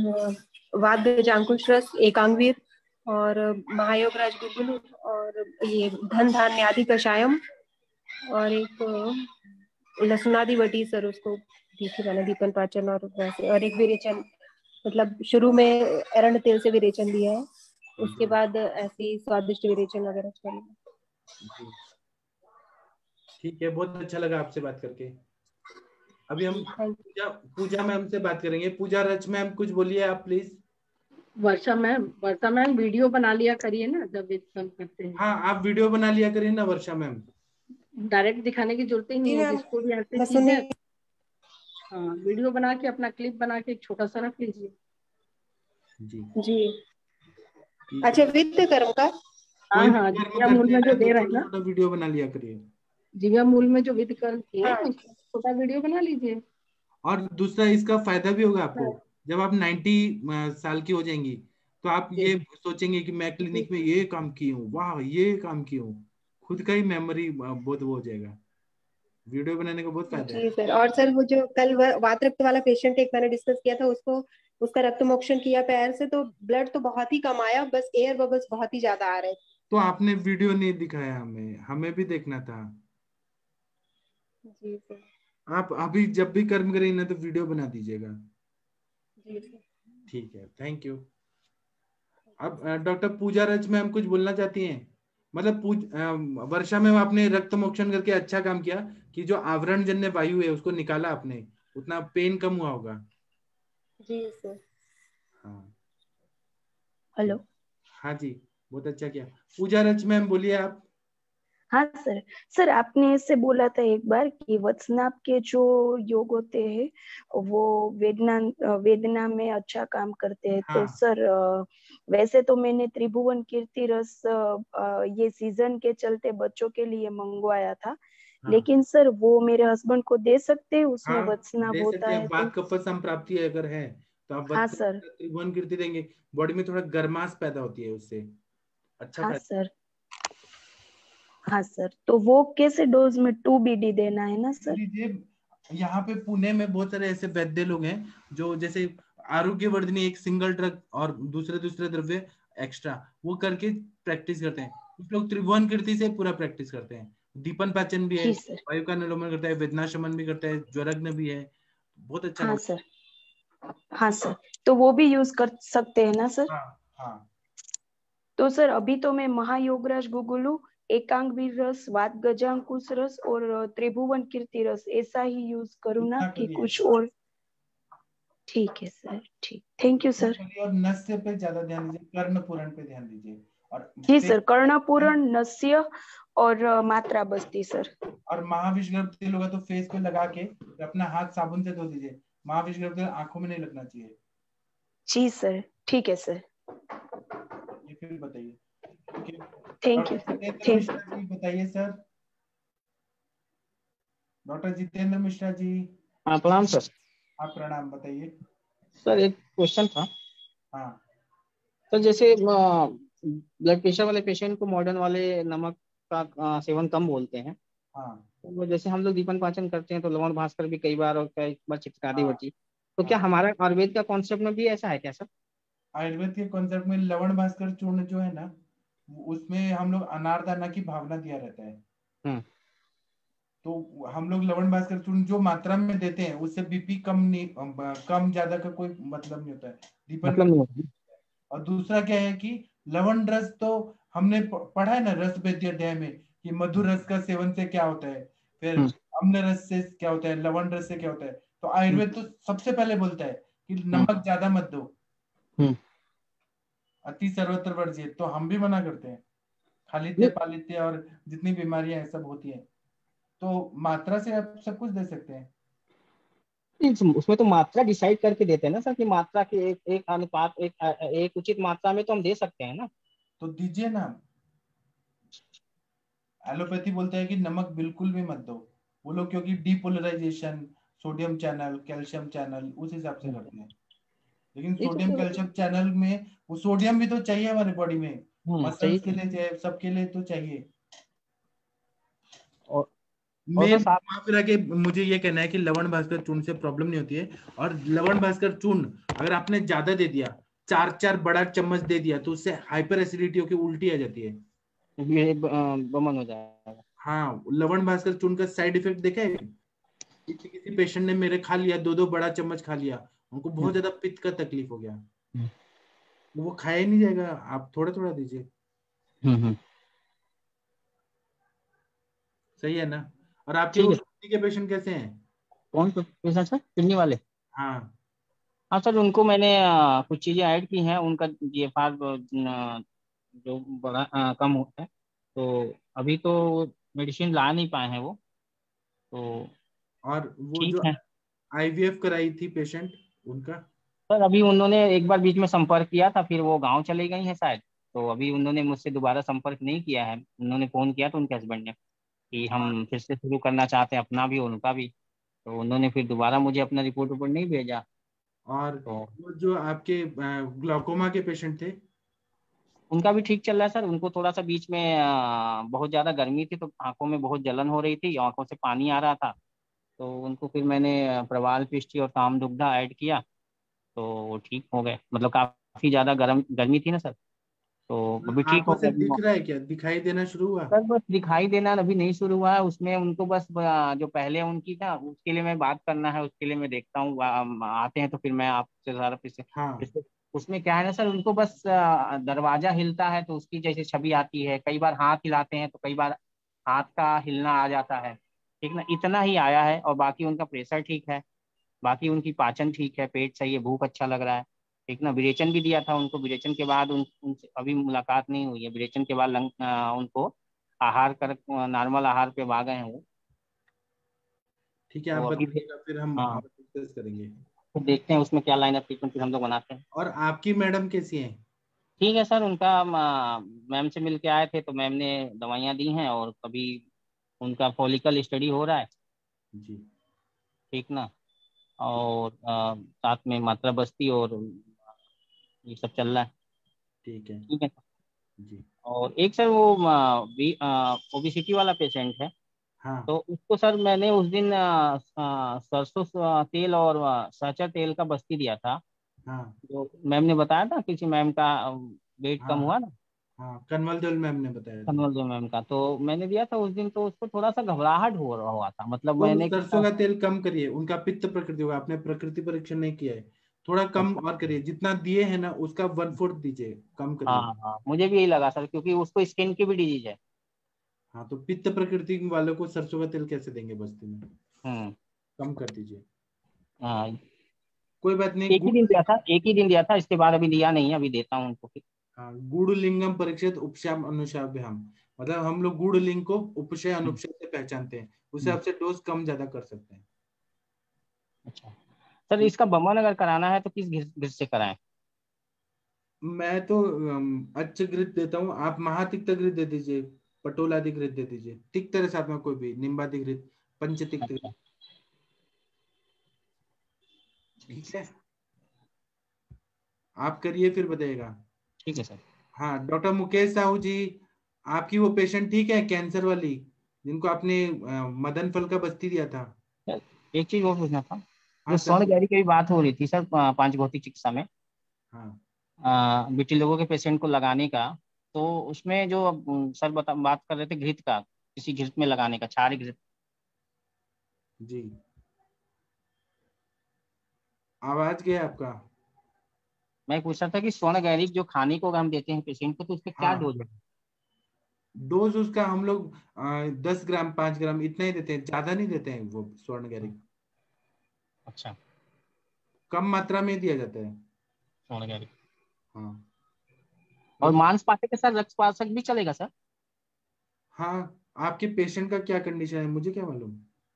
वात रस, एकांगवीर और महायोग राजगुगुल और ये धन धान्य आदि कषायम, और एक लसुनादि वटी सर उसको दी थी मैंने, दीपन पाचन, और वैसे और एक विरेचन, मतलब शुरू में एरंड तेल से विरेचन दिया है, उसके बाद ऐसे ही स्वादिष्ट विरेचन वगैरह चल। जी, ठीक है, बहुत अच्छा लगा आपसे बात करके। अभी हम पूजा मैम से बात करेंगे। पूजा रच मैम कुछ बोलिए आप प्लीज। वर्षा मैम वीडियो बना लिया करिए ना जब वेद करते हैं। हाँ, आप वीडियो बना लिया करिए ना वर्षा मैम। डायरेक्ट दिखाने की जरूरत ही नहीं है, जिसको भी आते चीज है। हाँ, वीडियो बना के अपना क्लिप बना के एक छोटा सा रख लीजिए। जी जी, अच्छा विद कर्म का। हाँ, जीवा मूल में जो दे रहे हैं ना, छोटा वीडियो बना लिया करिए। जीवा मूल में जो विद कर्म है उसका छोटा वीडियो बना लीजिए। और दूसरा इसका फायदा भी होगा आपको, जब आप 90 साल की हो जाएंगी तो आप ये सोचेंगे कि मैं क्लिनिक में ये काम की हूँ, वाह ये काम की हूँ, खुद का ही मेमोरी बहुत वो हो जाएगा। वीडियो बनाने का बहुत फायदा है। जी सर, और सर वो जो कल वात रक्त वाला पेशेंट एक मैंने डिस्कस किया था, उसको उसका रक्त मोक्षण किया पैर से, तो ब्लड तो बहुत ही कम आया, बस एयर बबल्स बहुत ही ज्यादा आ रहे थे। तो आपने वीडियो नहीं दिखाया हमें, हमें भी देखना था। जी सर। आप अभी जब भी कर्म करेंगे ना तो वीडियो बना दीजिएगा। जी सर। ठीक है, थैंक यू। अब डॉक्टर पूजा रच मैम कुछ बोलना चाहती हैं? मतलब वर्षा में आपने रक्त मोक्षण करके अच्छा काम किया कि जो आवरण जन्य वायु है उसको निकाला आपने, उतना पेन कम हुआ होगा। जी सर। हाँ हेलो। हाँ जी, बहुत अच्छा किया। पूजा रच मैम बोलिए आप। हाँ सर आपने ऐसे बोला था एक बार कि वत्सनाप के जो योग होते हैं वो वेदना में अच्छा काम करते हैं। तो सर वैसे तो मैंने त्रिभुवन कीर्ति रस ये सीजन के चलते बच्चों के लिए मंगवाया था, लेकिन सर वो मेरे हस्बैंड को दे सकते हैं, उसमें वत्सनाप होता है तो। कफ संप्राप्ति अगर है तो आप हाँ सर। त्रिभुवन कीर्ति देंगे, बॉडी में थोड़ा गर्माश पैदा होती है उससे, अच्छा हाँ सर। हाँ सर, तो वो कैसे डोज में 2 BD देना है ना सर? यहाँ पे पुणे में बहुत सारे ऐसे वैद्य लोग हैं जो जैसे आरोग्यवर्धिनी एक सिंगल ड्रग और दूसरे द्रव्य एक्स्ट्रा वो करके प्रैक्टिस करते हैं। कुछ लोग त्रिभुवन कीर्ति से पूरा प्रैक्टिस करते हैं। दीपन पाचन भी है, वायु का अनुलोमन करता है, वेदना शमन भी करता है, ज्वरग्न भी है, बहुत अच्छा। हाँ सर। हाँ सर, तो वो भी यूज कर सकते हैं ना सर? हाँ। तो सर अभी तो मैं महायोगराज गुगुलू, एकांगवीर रस, वात गजांकुश रस और त्रिभुवन कीर्ति रस ऐसा ही यूज करूँ ना कि कुछ और? ठीक है सर, ठीक, थैंक यू सर। और नस्य पे ज्यादा ध्यान दीजिए, कर्ण पूरण पे ध्यान दीजिए। और जी सर, कर्णपूरण, नस्य और मात्रा बस्ती सर। और महाविष्णु तेल होगा तो फेस पे लगा के अपना हाथ साबुन से धो दीजिए। महाविष्णु तेल आंखों में नहीं लगना चाहिए। जी सर, ठीक है सर। ये फिर बताइए। Thank you. बताइए सर। डॉक्टर जितेंद्र मिश्रा जी। हाँ प्रणाम सर। आप प्रणाम, बताइए सर। एक क्वेश्चन था। हाँ सर, जैसे ब्लड प्रेशर वाले पेशेंट को मॉडर्न वाले नमक का सेवन कम बोलते हैं। हाँ। तो जैसे हम लोग दीपन पाचन करते हैं तो लवण भास्कर भी कई बार और कई बार चितकारी होती, तो क्या हमारा आयुर्वेद का कॉन्सेप्ट में भी ऐसा है क्या सर? आयुर्वेद के कॉन्सेप्ट में लवण भास्कर चूर्ण जो है ना, उसमें हम लोग अनारदाना की भावना दिया रहता है। तो हम लोग लवण भास्कर चूर्ण जो मात्रा में देते हैं उससे बीपी कम ज्यादा का कोई मतलब नहीं होता है, दीपन मतलब। और दूसरा क्या है कि लवण रस तो हमने पढ़ा है ना रस वेद्य अध्याय में कि मधुर रस का सेवन से क्या होता है, फिर अम्ल रस से क्या होता है, लवण रस से क्या होता है। तो आयुर्वेद तो सबसे पहले बोलता है कि नमक ज्यादा मत दो, अति सर्वत्र वर्जित। तो हम भी मना करते हैं। खालित्य पालित्य और जितनी बीमारियां सब होती है, तो मात्रा से आप सब कुछ दे सकते हैं। उसमें तो मात्रा डिसाइड करके देते हैं ना सर, कि मात्रा के एक अनुपात, एक उचित मात्रा में तो हम दे सकते हैं ना। तो दीजिए ना। एलोपैथी बोलते हैं कि नमक बिल्कुल भी मत दो, वो लोग क्योंकि depolarisation, sodium channel, calcium channel उस हिसाब से करते हैं। लेकिन ये सोडियम तो कैल्शियम चैनल में वो सोडियम भी तो चाहिए हमारे बॉडी में, मसल्स के चाहिए। लिए चाहिए, सबके लिए तो चाहिए। और मेन बस आप वहां फिर आके मुझे ये कहना है कि लवण भास्कर चूर्ण से प्रॉब्लम नहीं होती है। और लवण भास्कर चूर्ण अगर आपने ज्यादा दे दिया, 4 बड़ा चम्मच दे दिया, तो उससे हाइपर एसिडिटी होकर उल्टी आ जाती है, ये बमन हो जाएगा। हाँ, लवण भास्कर चूर्ण का साइड इफेक्ट देखा है? किसी पेशेंट ने मेरे खा लिया, 2 बड़ा चम्मच खा लिया, उनको बहुत ज्यादा पित्त का तकलीफ हो गया, वो खाया ही नहीं जाएगा, आप थोड़ा थोड़ा दीजिए। सही है ना? और आपके ठीक वो है। किडनी के पेशेंट कैसे हैं? कौन पेशेंट सर? किडनी वाले? हाँ, हाँ सर, उनको मैंने कुछ चीजें ऐड की हैं। उनका जीएफआर जो बड़ा कम होता है, तो अभी तो मेडिसिन ला नहीं पाए हैं वो, तो और वो ठीक जो है। आईवीएफ कराई थी पेशेंट, उनका? सर अभी उन्होंने एक बार बीच में संपर्क किया था, फिर वो गांव चले गई हैं शायद, तो अभी उन्होंने मुझसे दोबारा संपर्क नहीं किया है। उन्होंने फोन किया था उनके हस्बैंड ने कि हम फिर से शुरू करना चाहते हैं, अपना भी और उनका भी। तो उन्होंने फिर दोबारा मुझे अपना रिपोर्ट वोपोर्ट नहीं भेजा। और तो वो जो आपके ग्लाउकोमा के पेशेंट थे? उनका भी ठीक चल रहा है सर। उनको थोड़ा सा बीच में बहुत ज्यादा गर्मी थी, तो आंखों में बहुत जलन हो रही थी, आंखों से पानी आ रहा था। तो उनको फिर मैंने प्रवाल पिष्टी और कामदुग्धा ऐड किया, तो वो ठीक हो गए। मतलब काफी ज्यादा गर्मी थी ना सर, तो अभी ठीक आंखों हो से गए अभी दिख रहा है क्या, दिखाई देना शुरू हुआ? सर बस दिखाई देना अभी नहीं शुरू हुआ है। उसमें उनको बस जो पहले उनकी था, उसके लिए मैं बात करना है, उसके लिए मैं देखता हूँ। आते हैं तो फिर मैं आपसे सारा हाँ, उसमें क्या है ना सर, उनको बस दरवाजा हिलता है तो उसकी जैसे छवि आती है। कई बार हाथ हिलाते हैं तो कई बार हाथ का हिलना आ जाता है, ठीक ना, इतना ही आया है। और बाकी उनका प्रेशर ठीक है, बाकी उनकी पाचन ठीक है, पेट सही है, भूख अच्छा लग रहा है, ठीक ना। विरेचन भी दिया था उनको, विरेचन के बाद उनसे अभी मुलाकात नहीं हुई है। विरेचन के बाद उनको आहार कर नॉर्मल आहार पे आ गए हैं वो। ठीक है, आप तो अभी बताइएगा, फिर हम हाँ, और डिस्कस करेंगे। तो देखते हैं उसमें क्या लाइन ऑफ ट्रीटमेंट फिर हम लोग बनाते हैं। और आपकी मैडम कैसी हैं? ठीक है सर, उनका मैम से मिल के आए थे, तो मैम ने दवाइयाँ दी हैं, और अभी उनका फॉलिकल स्टडी हो रहा है, जी, ठीक ना। और साथ में मात्रा बस्ती और ये सब चल रहा है। ठीक है। ठीक है। जी, और एक सर वो ओबिसिटी वाला पेशेंट है, हाँ, तो उसको सर मैंने उस दिन सरसों तेल और सहचर तेल का बस्ती दिया था, हाँ, जो मैम ने बताया था, किसी मैम का वेट हाँ, कम हुआ ना, हाँ, कन्वल देवल मैम ने बताया था। कन्वल जो मैम का, तो मैंने दिया था उस दिन। तो उसको थोड़ा सा घबराहट हो रहा हुआ था, मतलब तो मैंने सरसों क्या। का तेल कम करिए, उनका पित्त प्रकृति होगा, आपने प्रकृति परीक्षण नहीं किया है, थोड़ा कम अच्छा। और करिए, जितना दिए हैं ना उसका 1/4 दीजिए, कम हाँ करिए। हाँ, मुझे भी यही लगा सर, क्योंकि उसको स्किन की भी डिजीज है। हाँ, तो पित्त प्रकृति वालों को सरसों का तेल कैसे देंगे बस्ती में? हम्म। कम कर दीजिए। हाँ, कोई बात नहीं, एक ही दिन दिया था, एक ही दिन दिया था, इसके बाद अभी दिया नहीं है, अभी देता हूँ उनको फिर। हाँ, गुड़ लिंगम परीक्षित उपशाम अनुशाभ्याम, मतलब हम लोग गुड़ लिंग को उपशय अनुपशय से पहचानते हैं, उस हम्म, हिसाब से डोज कम ज्यादा कर सकते हैं। अच्छा सर, इसका बमन अगर कराना है तो किस घिस से कराएं? मैं तो अच्छ घृत देता हूँ, आप महातिक्त घृत दे दीजिए, पटोलादि घृत दे दीजिए, तिक्त के साथ में कोई भी निम्बादि घृत, पंचतिक्त घृत। अच्छा, ठीक है, आप करिए फिर बताइएगा। ठीक है सर। हाँ, डॉक्टर मुकेश साहू जी, आपकी वो पेशेंट ठीक है कैंसर वाली, जिनको आपने मदन फल का बस्ती दिया था? सर, एक चीज और पूछना था। हाँ जो सर। स्वर्ण गैरी की भी बात हो रही थी सर, पांच भौतिक चिकित्सा में हाँ, बीटी लोगों के पेशेंट को लगाने का, तो उसमें जो सर बात कर रहे थे घृत का, किसी घृत में लगाने का, क्षार घृत। जी, आवाज गया आपका। मैं पूछ रहा था कि स्वर्ण गैरिक जो खाने को अगर हम देते हैं पेशेंट को, तो उसका क्या हाँ, डोज है? डोज उसका हम लोग 10 ग्राम 5 ग्राम इतना ही देते हैं, ज्यादा नहीं देते हैं वो स्वर्ण गैरिक, अच्छा, कम मात्रा में दिया जाता है। स्वर्ण गैरिक। हाँ, और मतलब मांसपेशी के साथ रक्त स्वास्थ्य भी चलेगा सर? हाँ, आपके पेशेंट का क्या कंडीशन है मुझे क्या मालूम।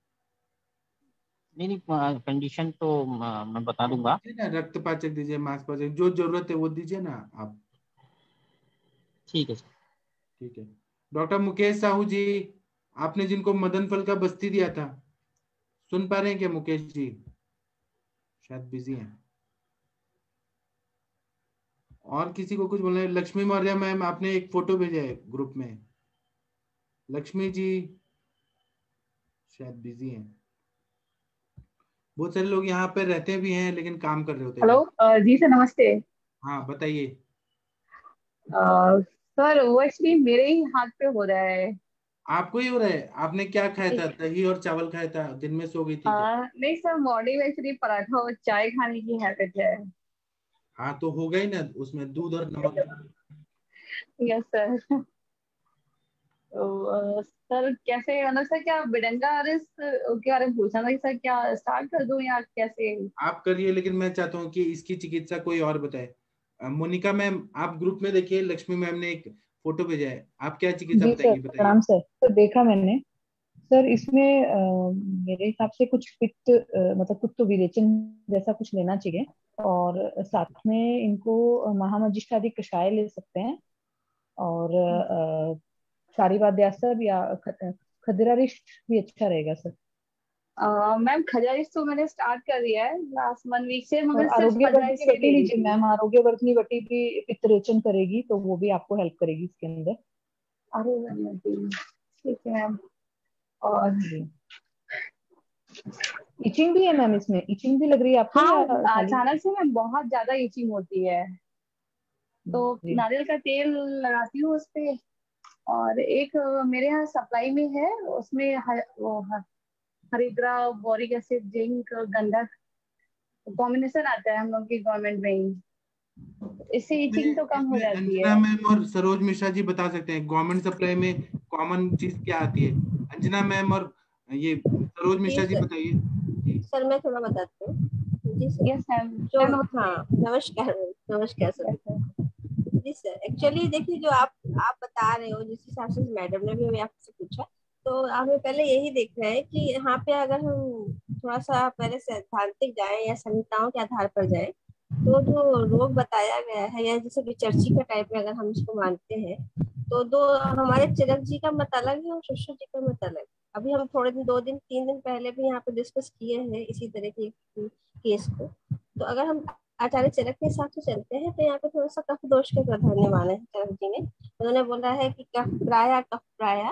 नहीं नहीं, कंडीशन तो मैं बता दूंगा। ना रक्तपाचक दीजिए, मांसपाचक, जो जरूरत है वो दीजिए ना आप। ठीक है सर। ठीक है। डॉक्टर मुकेश साहू जी, आपने जिनको मदन फल का बस्ती दिया था, सुन पा रहे हैं क्या मुकेश जी? शायद बिजी हैं। और किसी को कुछ बोलना है? लक्ष्मी मौर्य मैम, आपने एक फोटो भेजा है ग्रुप में। लक्ष्मी जी शायद बिजी हैं। बहुत सारे लोग यहाँ पे रहते भी हैं लेकिन काम कर रहे होते हैं। हेलो जी सर, नमस्ते। हाँ बताइए। सर वो एक्चुअली मेरे ही हाथ पे हो रहा है। आपको ही हो रहा है? आपने क्या खाया था? दही और चावल खाया था? दिन में सो गई थी क्या? नहीं सर, मॉर्निंग में एक्चुअली पराठा और चाय खाने की हैबिट है। हाँ तो हो गई ना, उसमें दूध और नमक। Yes sir. तो सर कैसे, मतलब सर क्या बिडंगा आरएस के बारे में पूछना था कि सर क्या स्टार्ट कर दूं या कैसे? आप करिए, लेकिन मैं चाहता हूँ कि इसकी चिकित्सा कोई और बताए। मोनिका मैम, आप ग्रुप में देखिए, लक्ष्मी मैम ने एक फोटो भेजा है। आप क्या चिकित्सा जी सर, बताएंगे, बताइए। प्रणाम सर। तो देखा मैंने सर, इसमें मेरे हिसाब से कुछ पित्त, मतलब कुछ तो विरेचन जैसा कुछ लेना चाहिए, और साथ में इनको महामजिष्ठादि कषाय ले सकते हैं, और शारीवाद्यासर या खदिरारिष्ट भी अच्छा रहेगा सर। मैम खजारिश तो मैंने स्टार्ट कर दिया है लास्ट 1 वीक से, और मगर सिर्फ आरोग्य वर्धनी खजारिश ही वटी ले रही लीजिए थी। मैम, आरोग्य वर्धनी वटी भी पित्तरेचन करेगी, तो वो भी आपको हेल्प करेगी इसके अंदर। अरे ठीक है मैम। और इचिंग भी है मैम, इसमें इचिंग भी लग रही है आपको हाँ, या खाली? अचानक से मैं बहुत ज्यादा इचिंग होती है, तो जी नारियल का तेल लगाती हूँ उस पे। और एक मेरे यहाँ सप्लाई में है, उसमें हरिद्रा, बोरिक एसिड, जिंक, गंधक कॉम्बिनेशन आता है हम लोग की गवर्नमेंट में ही, इससे इचिंग तो कम हो इसमें जाती है। अंजना मैम और सरोज मिश्रा जी बता सकते हैं गवर्नमेंट सप्लाई में कॉमन चीज क्या आती है। अंजना मैम और ये सरोज मिश्रा जी बताइए। सर मैं थोड़ा बताती हूँ। जी सर। Yes ma'am. जो हाँ, नमस्कार नमस्कार सर। जी सर, एक्चुअली देखिए, जो आप बता रहे हो, जिस हिसाब से मैडम ने भी आपसे पूछा, तो हमें पहले यही देखना है कि यहाँ पे अगर हम थोड़ा सा पहले सैद्धांतिक जाए या संहिताओं के आधार पर जाए, तो जो रोग बताया गया है, या जैसे विचर्ची का टाइप में अगर हम इसको मानते हैं, तो दो हमारे चिरक जी का मत अलग है और शिशु जी का मत अलग है। अभी हम थोड़े दिन, 2 दिन 3 दिन पहले भी यहाँ पे डिस्कस किए हैं इसी तरह के केस को। तो अगर हम आचार्य चरक के हिसाब से चलते हैं, तो यहाँ पे थोड़ा सा कफ दोष के प्राधान्य माने हैं चरक जी ने। उन्होंने बोला है कि कफ प्राया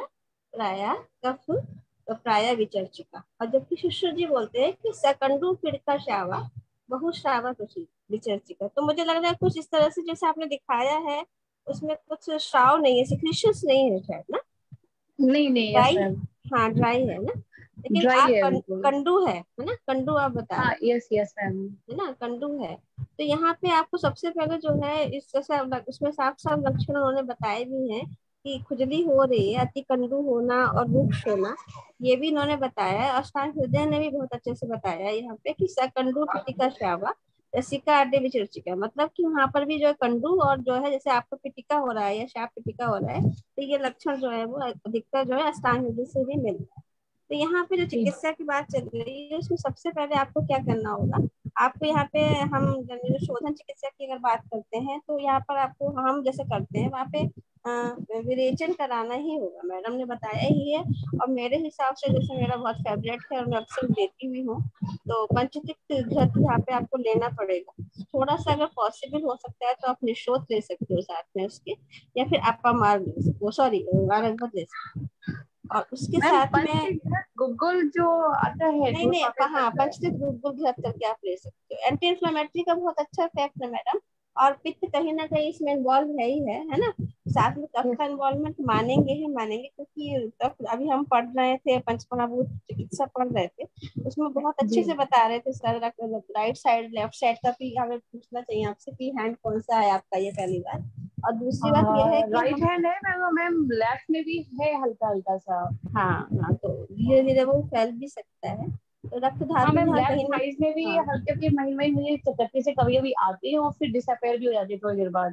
कफ प्राया विचर्चिका, और जबकि शिशु जी बोलते हैं कि सकंडू पिड़का शावा बहुश्रावा विचर्चिका। तो मुझे लग रहा है कुछ इस तरह से जैसे आपने दिखाया है, उसमें कुछ श्राव नहीं है, सिक्रीशंस नहीं है शायद ना? नहीं ड्राई, हाँ ड्राई है ना, लेकिन ड्राई आप है बिल्कुल। कंडू है ना, कंडू आप बता हाँ रहे यस यस मैम। है ना, कंडू है। तो यहाँ पे आपको सबसे पहले जो है, इस जैसे उसमें साफ साफ लक्षण उन्होंने बताए भी हैं कि खुजली हो रही है, अति कंडू होना और रुक्ष होना, ये भी इन्होंने बताया है। अष्टांग हृदय ने भी बहुत अच्छे से बताया है यहाँ पे कि सकंडू पिटिका श्रावा रसिका आडे विचर्चिका, मतलब कि वहां पर भी जो है कंडू, और जो है जैसे आपको पिटिका हो रहा है या शाप पिटिका हो रहा है, तो ये लक्षण जो है वो अधिकतर जो है अष्टांग हृदय से भी मिलता है। तो यहाँ पे जो चिकित्सा की बात चल रही है, उसमें सबसे पहले आपको क्या करना होगा, आपको यहाँ पे हम जो शोधन चिकित्सा की अगर बात करते हैं, तो यहाँ पर आपको हम जैसे करते हैं वहाँ पे विरेचन कराना ही होगा, मैडम ने बताया ही है। और मेरे हिसाब से, जैसे मेरा बहुत फेवरेट है और मैं अक्सर देती भी हूँ, तो पंचतिक्त घृत यहाँ पे आपको लेना पड़ेगा। थोड़ा सा अगर पॉसिबल हो सकता है तो आप निशोत ले सकते हो साथ में उसके, या फिर आपा मार ले सकते हो, सॉरी वारंगत ले सकते हो। और उसके साथ में गुगल जो आता है, नहीं हाँ, पंचतिक्त गुगल घृत करके आप ले सकते हो। एंटी इन्फ्लेमेटरी का बहुत अच्छा इफेक्ट है मैडम, और पित्त कहीं ना कहीं इसमें इन्वॉल्व है ही है ना, साथ में कफ का इन्वॉल्वमेंट मानेंगे क्योंकि कफ अभी हम पढ़ रहे थे, पंचमहाभूत चिकित्सा पढ़ रहे थे, उसमें बहुत अच्छे से बता रहे थे sir, right side left side का भी हमें पूछना चाहिए आपसे कि हैंड कौन सा है आपका, ये पहली बात। और दूसरी बात यह है कि राइट हैंड है मैम, लेफ्ट में भी है हल्का हल्का सा। हाँ, तो धीरे धीरे वो फैल भी सकता है। तो रक्त धातु लेफ्ट साइड में भी हल्के हल्के महीने मुझे चक्कर से कभी कभी आती है और फिर डिसअपेयर भी हो जाती है थोड़ी देर बाद।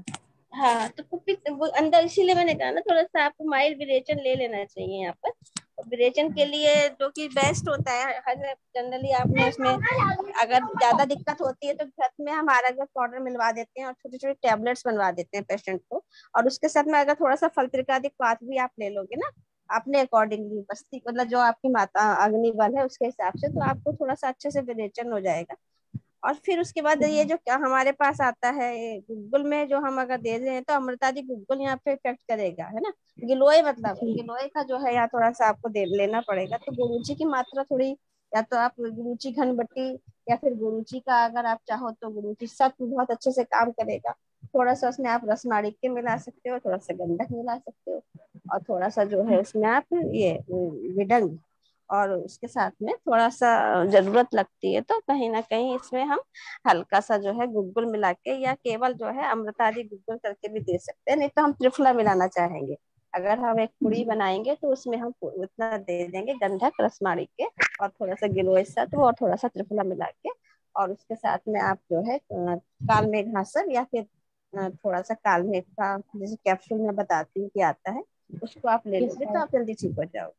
हाँ तो वो अंदर, इसीलिए मैंने कहा ना थोड़ा सा आपको माइल्ड विरेचन ले लेना चाहिए यहाँ पर। और विरेचन के लिए जो कि बेस्ट होता है, हर जनरली आपने उसमें अगर ज्यादा दिक्कत होती है तो घर में हम आरएस पाउडर मिलवा देते हैं और छोटे छोटे टैबलेट्स बनवा देते हैं पेशेंट को। और उसके साथ में अगर थोड़ा सा फलत्रिकादि पात भी आप ले लोगे ना अपने अकॉर्डिंगली, बस्ती मतलब जो आपकी माता अग्नि बल है उसके हिसाब से, तो आपको थोड़ा सा अच्छे से विरेचन हो जाएगा। और फिर उसके बाद ये जो क्या हमारे पास आता है गुग्गुल में, जो हम अगर दे रहे हैं तो अमृतादि गुग्गुल यहाँ पे इफेक्ट करेगा, है ना। गिलोय मतलब गिलोय का जो है यहाँ थोड़ा सा आपको दे लेना पड़ेगा। तो गुरुची की मात्रा थोड़ी, या तो आप गुरुची घनबट्टी या फिर गुरुची का अगर आप चाहो तो गुरुची सत्व बहुत अच्छे से काम करेगा। थोड़ा सा उसमें आप रसमाणिक्य मिला सकते हो, थोड़ा सा गंधक मिला सकते हो, और थोड़ा सा जो है उसमें आप ये विडंग, और उसके साथ में थोड़ा सा जरूरत लगती है तो कहीं ना कहीं इसमें हम हल्का सा जो है गुग्गुल मिला के, या केवल जो है अमृतादि गुग्गुल करके भी दे सकते हैं। नहीं तो हम त्रिफला मिलाना चाहेंगे, अगर हम एक पुड़ी बनाएंगे तो उसमें हम उतना दे देंगे गंधक रसमाणी के और थोड़ा सा गिलोय सत्व और थोड़ा सा त्रिफला मिला के। और उसके साथ में आप जो है काल मेघ हासर या फिर थोड़ा सा काल मेघ का जैसे कैप्सूल में बताती हूँ कि आता है, उसको आप ले लोगे तो आप जल्दी ठीक हो जाओगे।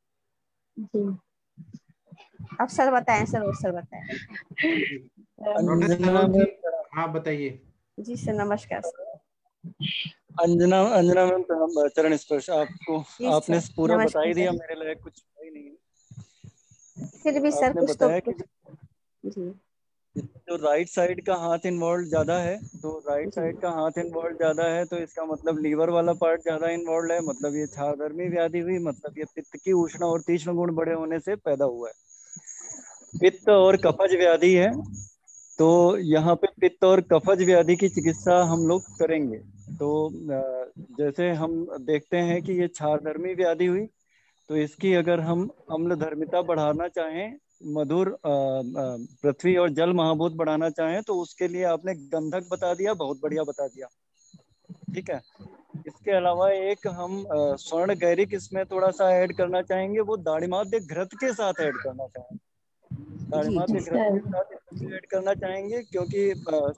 जी अब सर बताएं, सर और सर बताएं। अंजना जी, हाँ बताइए। जी सर नमस्कार सर। अंजना अंजना मैम प्रणाम। चरण स्पर्श आपको, जी आपने सर, पूरा नमस्कार बता ही दिया, सर। मेरे लायक कुछ है ही नहीं। फिर भी सर आपने कुछ तो बताया कि जी जो राइट साइड का हाथ इन्वॉल्व ज्यादा है, तो राइट साइड का हाथ इन्वॉल्व ज्यादा है तो इसका मतलब लीवर वाला पार्ट ज्यादा इन्वॉल्व है, मतलब ये क्षारधर्मी व्याधि हुई, मतलब ये पित्त की उष्ण और तीक्ष्ण गुण बड़े होने से पैदा हुआ है। पित्त और कफज व्याधि है, तो यहाँ पे पित्त और कफज व्याधि की चिकित्सा हम लोग करेंगे। तो जैसे हम देखते हैं कि ये क्षारधर्मी व्याधि हुई, तो इसकी अगर हम अम्लधर्मिता बढ़ाना चाहें, मधुर पृथ्वी और जल महाभूत बढ़ाना चाहें, तो उसके लिए आपने गंधक बता दिया, बहुत बढ़िया बता दिया, ठीक है। इसके अलावा एक हम स्वर्ण गैरिक इसमें थोड़ा सा ऐड करना चाहेंगे, वो दाढ़िमाद्य घृत के साथ ऐड करना चाहेंगे। दाढ़िमाद्य घृत के साथ इसलिए ऐड करना चाहेंगे क्योंकि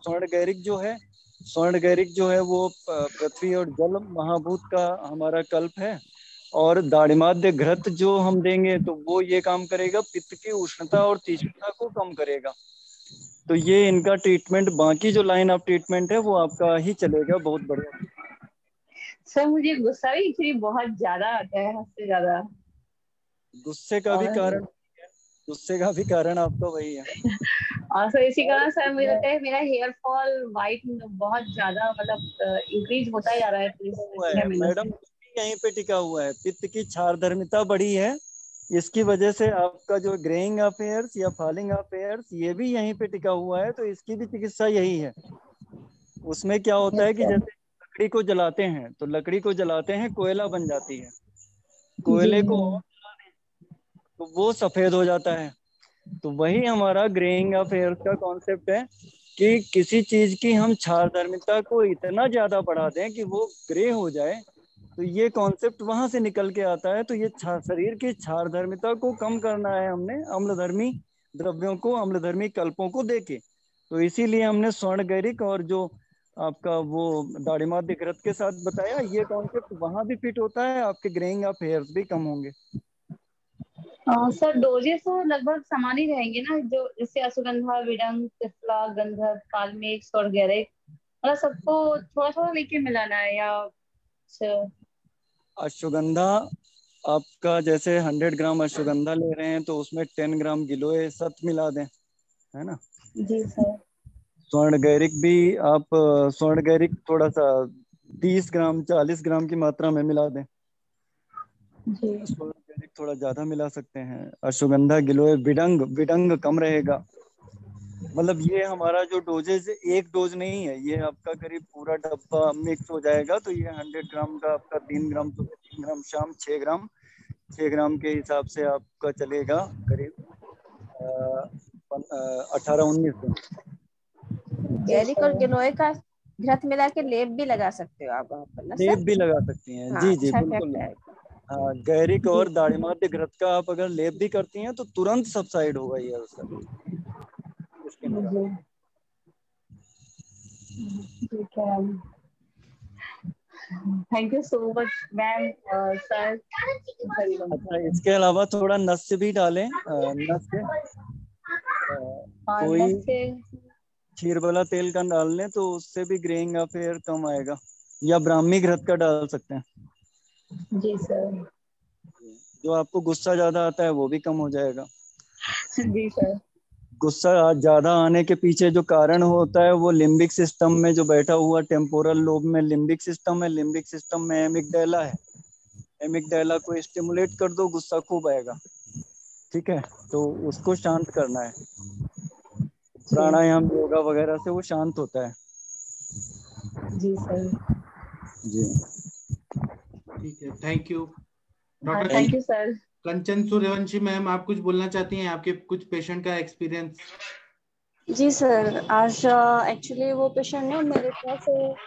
स्वर्ण गैरिक जो है वो पृथ्वी और जल महाभूत का हमारा कल्प है, और दाढ़िमाद्य घृत जो हम देंगे तो वो ये काम करेगा, पित्त की उष्णता और तीक्ष्णता को कम करेगा। तो ये इनका ट्रीटमेंट, बाकी जो लाइन ऑफ ट्रीटमेंट है वो आपका ही चलेगा, बहुत बढ़िया। सर मुझे गुस्सा भी एक्चुअली बहुत ज्यादा आता है, हद से ज्यादा। गुस्से का भी कारण, गुस्से का भी कारण आपका वही है। और सर इसी कारण सर मुझे लगता है मेरा हेयर फॉल वाइट बहुत ज्यादा मतलब इंक्रीज होता जा रहा है। मैडम यहीं पे टिका हुआ है, पित्त की क्षारधर्मिता बढ़ी है, इसकी वजह से आपका जो ग्रेइंग ऑफ हेयर्स या फॉलिंग ऑफ हेयर्स ये भी यहीं पे टिका हुआ है, तो इसकी भी चिकित्सा यही है। उसमें क्या होता है कि जैसे लकड़ी को जलाते हैं, तो लकड़ी को जलाते हैं कोयला बन जाती है, कोयले को तो वो सफेद हो जाता है। तो वही हमारा ग्रेइंग ऑफ हेयर्स का कॉन्सेप्ट है कि किसी चीज की हम क्षारधर्मिता को इतना ज्यादा बढ़ा दें कि वो ग्रे हो जाए, तो ये कॉन्सेप्ट वहां से निकल के आता है। तो ये शरीर की क्षारधर्मिता को कम करना है हमने अम्लधर्मी द्रव्यों को, अम्लधर्मी कल्पों को देके। तो इसीलिए हमने स्वर्ण गैरिक और जो आपका वो दाढ़िमाद्य घृत के साथ बताया, ये कॉन्सेप्ट वहां भी फिट होता है, आपके ग्रेइंग ऑफ हेयर्स भी कम होंगे। सर डोजेस तो लगभग समान ही रहेंगे ना, जो जैसे अश्वगंधा, विडंग, त्रिफला, गंधक, कालमेघ, स्वर्ण गैरिक, मतलब सबको थोड़ा थोड़ा लेके मिलाना है या? अश्वगंधा आपका जैसे 100 ग्राम अश्वगंधा ले रहे हैं तो उसमें 10 ग्राम गिलोय सत्व मिला दें, है ना। जी सर। स्वर्ण गैरिक भी आप स्वर्ण गैरिक थोड़ा सा 30 ग्राम 40 ग्राम की मात्रा में मिला दें। स्वर्ण गैरिक थोड़ा ज्यादा मिला सकते हैं। अश्वगंधा, गिलोय, विडंग, विडंग कम रहेगा। मतलब ये हमारा जो डोजेज, एक डोज नहीं है, ये आपका करीब पूरा डब्बा मिक्स हो जाएगा। तो ये 100 ग्राम का आपका 3 ग्राम सुबह, 3 ग्राम शाम, 6 ग्राम के हिसाब से आपका चलेगा करीब 18-19 दिन। गैरिक और गिलोय का घृत मिला के लेप भी लगा सकते हो आप वहाँ पर ना सर? लेप भी लगा सकती हैं। हाँ, जी जी अच्छा बिल्कुल। इफेक्ट है। हाँ, गैरिक और दाढ़िमाद्य घृत का आप अगर लेप भी करती हैं तो तुरंत सबसाइड होगा ये असर। ठीक है। Thank you so much ma'am sir. अच्छा, इसके अलावा थोड़ा नस्य भी डालें। नस्य कोई क्षीर वाला तेल का डाल लें तो उससे भी ग्रेइंग अफेयर कम आएगा, या ब्राह्मी घृत का डाल सकते हैं। जी सर। जो आपको गुस्सा ज्यादा आता है वो भी कम हो जाएगा। जी सर। गुस्सा ज्यादा आने के पीछे जो कारण होता है वो लिम्बिक सिस्टम में जो बैठा हुआ टेम्पोरल लोब में लिम्बिक सिस्टम है, लिम्बिक सिस्टम में एमिगडाला है। एमिगडाला को स्टिमुलेट कर दो, गुस्सा खूब आएगा। ठीक है, तो उसको शांत करना है। प्राणायाम योगा वगैरह से वो शांत होता है। जी सर। जी ठीक है, thank you doctor. Thank you sir. Kanchan Suryavanshi ma'am, आप कुछ बोलना चाहती हैं? आपके कुछ पेशेंट का एक्सपीरियंस? जी सर, आज एक्चुअली वो पेशेंट ने मेरे पास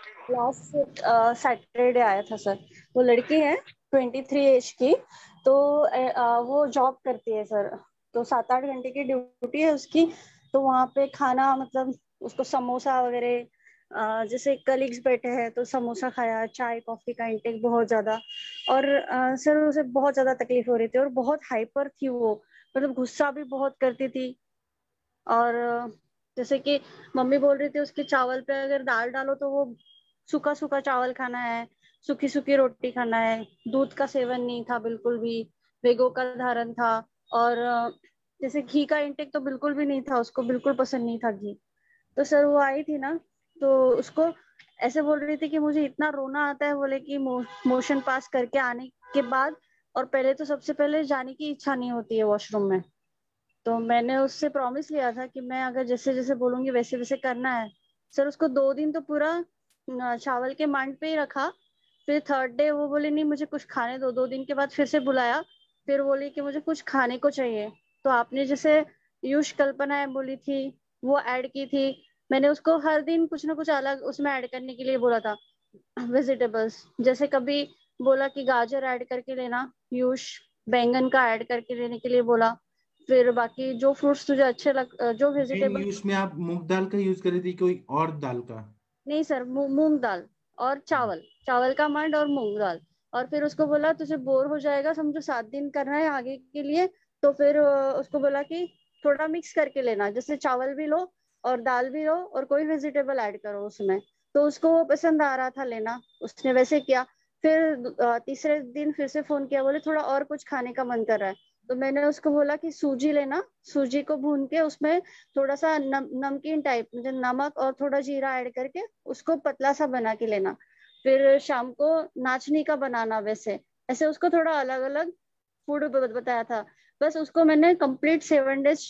लास्ट सैटरडे आया था सर। वो लड़की है 23 एज की, तो वो जॉब करती है सर। तो 7-8 घंटे की ड्यूटी है उसकी। तो वहाँ पे खाना मतलब उसको समोसा वगैरह, जैसे कलीग्स बैठे हैं तो समोसा खाया, चाय कॉफी का इंटेक बहुत ज्यादा। और सर उसे बहुत ज्यादा तकलीफ हो रही थी और बहुत हाइपर थी वो, मतलब गुस्सा भी बहुत करती थी। और जैसे कि मम्मी बोल रही थी उसके चावल पे अगर दाल डालो तो वो सूखा सूखा चावल खाना है, सूखी सूखी रोटी खाना है। दूध का सेवन नहीं था बिल्कुल भी, वेगो का धारण था। और जैसे घी का इंटेक तो बिल्कुल भी नहीं था, उसको बिल्कुल पसंद नहीं था घी। तो सर वो आई थी ना, तो उसको ऐसे बोल रही थी कि मुझे इतना रोना आता है, बोले कि मोशन पास करके आने के बाद, और पहले तो सबसे पहले जाने की इच्छा नहीं होती है वॉशरूम में। तो मैंने उससे प्रॉमिस लिया था कि मैं अगर जैसे जैसे बोलूंगी वैसे वैसे करना है। सर उसको 2 दिन तो पूरा चावल के मांड पे ही रखा। फिर थर्ड डे वो बोली नहीं मुझे कुछ खाने दो। 2 दिन के बाद फिर से बुलाया, फिर बोली कि मुझे कुछ खाने को चाहिए। तो आपने जैसे युष कल्पनाएं बोली थी वो ऐड की थी। मैंने उसको हर दिन कुछ ना कुछ अलग उसमें ऐड करने के लिए बोला था। वेजिटेबल्स जैसे कभी बोला कि गाजर ऐड करके लेना, युष बैंगन का ऐड करके लेने के लिए बोला। फिर बाकी जो फ्रूट्स तुझे अच्छे जो वेजिटेबल। उसमें आप मूंग दाल का यूज करी थी कोई और दाल का? नहीं सर, मूंग दाल और चावल, चावल का मंड और मूंग दाल। और फिर उसको बोला तुझे बोर हो जाएगा, समझो 7 दिन करना है आगे के लिए। तो फिर उसको बोला कि थोड़ा मिक्स करके लेना, जैसे चावल भी लो और दाल भी लो और कोई वेजिटेबल ऐड करो उसमें। तो उसको वो पसंद आ रहा था लेना, उसने वैसे किया। फिर तीसरे दिन फिर से फोन किया, बोले थोड़ा और कुछ खाने का मन कर रहा है। तो मैंने उसको बोला कि सूजी लेना, सूजी को भून के उसमें थोड़ा सा नमकीन टाइप, मतलब नमक और थोड़ा जीरा ऐड करके उसको पतला सा बना के लेना। फिर शाम को नाचनी का बनाना, वैसे ऐसे उसको थोड़ा अलग अलग फूड बताया था। बस उसको मैंने कंप्लीट 7 डेज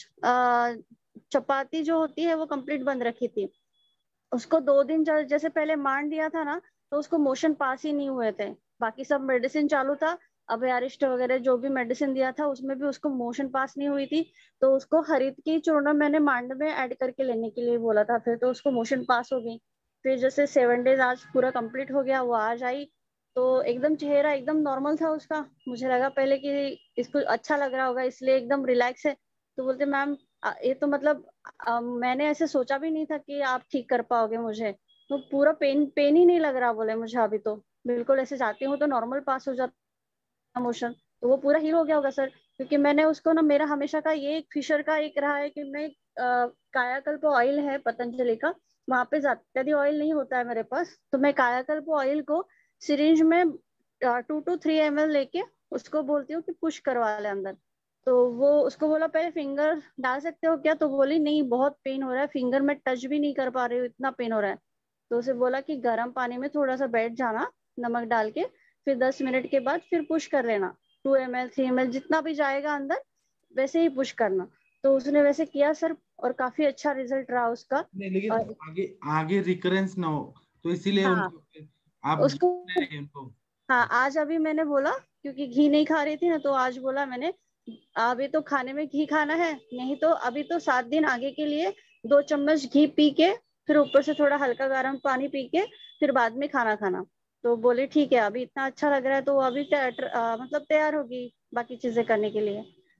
चपाती जो होती है वो कंप्लीट बंद रखी थी। उसको 2 दिन जैसे पहले मान दिया था ना, तो उसको मोशन पास ही नहीं हुए थे। बाकी सब मेडिसिन चालू था, अभयारिष्ट वगैरह जो भी मेडिसिन दिया था उसमें भी उसको मोशन पास नहीं हुई थी। तो उसको हरित की चूर्ण मैंने मांड में ऐड करके लेने के लिए बोला था, फिर तो उसको मोशन पास हो गई। फिर जैसे 7 डेज आज पूरा कंप्लीट हो गया, वो आज आई तो एकदम चेहरा एकदम नॉर्मल था उसका। मुझे लगा पहले कि इसको अच्छा लग रहा होगा इसलिए एकदम रिलैक्स है। तो बोलते मैम ये तो मतलब मैंने ऐसे सोचा भी नहीं था कि आप ठीक कर पाओगे मुझे। तो पूरा पेन पेन ही नहीं लग रहा बोले मुझे अभी तो, बिल्कुल ऐसे जाती हूँ तो नॉर्मल पास हो जाता मोशन। तो वो पूरा हील हो गया होगा सर, क्योंकि मैंने उसको ना, मेरा हमेशा का ये एक फिशर का एक रहा है कि मैं कायाकल्प ऑयल है पतंजलि का, वहां पे ज्यादा ऑयल नहीं होता है मेरे पास, तो मैं कायाकल्प ऑयल को सिरिंज में 2 to 3 ml लेके उसको बोलती हूँ कि पुश करवा ले अंदर। तो वो उसको बोला पहले फिंगर डाल सकते हो क्या, तो बोली नहीं बहुत पेन हो रहा है, फिंगर में टच भी नहीं कर पा रही हूँ इतना पेन हो रहा है। तो उसे बोला कि गर्म पानी में थोड़ा सा बैठ जाना नमक डाल के, फिर 10 मिनट के बाद फिर पुश कर लेना, 2 ml 3 ml जितना भी जाएगा अंदर वैसे ही पुश करना। तो उसने वैसे किया सर और काफी अच्छा रिजल्ट रहा उसका। नहीं, लेकिन और आगे आगे रिकरेंस ना हो तो इसीलिए हाँ उनको आप उसको, उनको हाँ आज अभी मैंने बोला क्योंकि घी नहीं खा रही थी ना, तो आज बोला मैंने अभी तो खाने में घी खाना है, नहीं तो अभी तो 7 दिन आगे के लिए 2 चम्मच घी पी के फिर ऊपर से थोड़ा हल्का गर्म पानी पी के फिर बाद में खाना खाना। तो बोले ठीक है अभी इतना अच्छा लग रहा है, तो वो अभी मतलब तैयार होगी बाकी चीजें करने के लिए।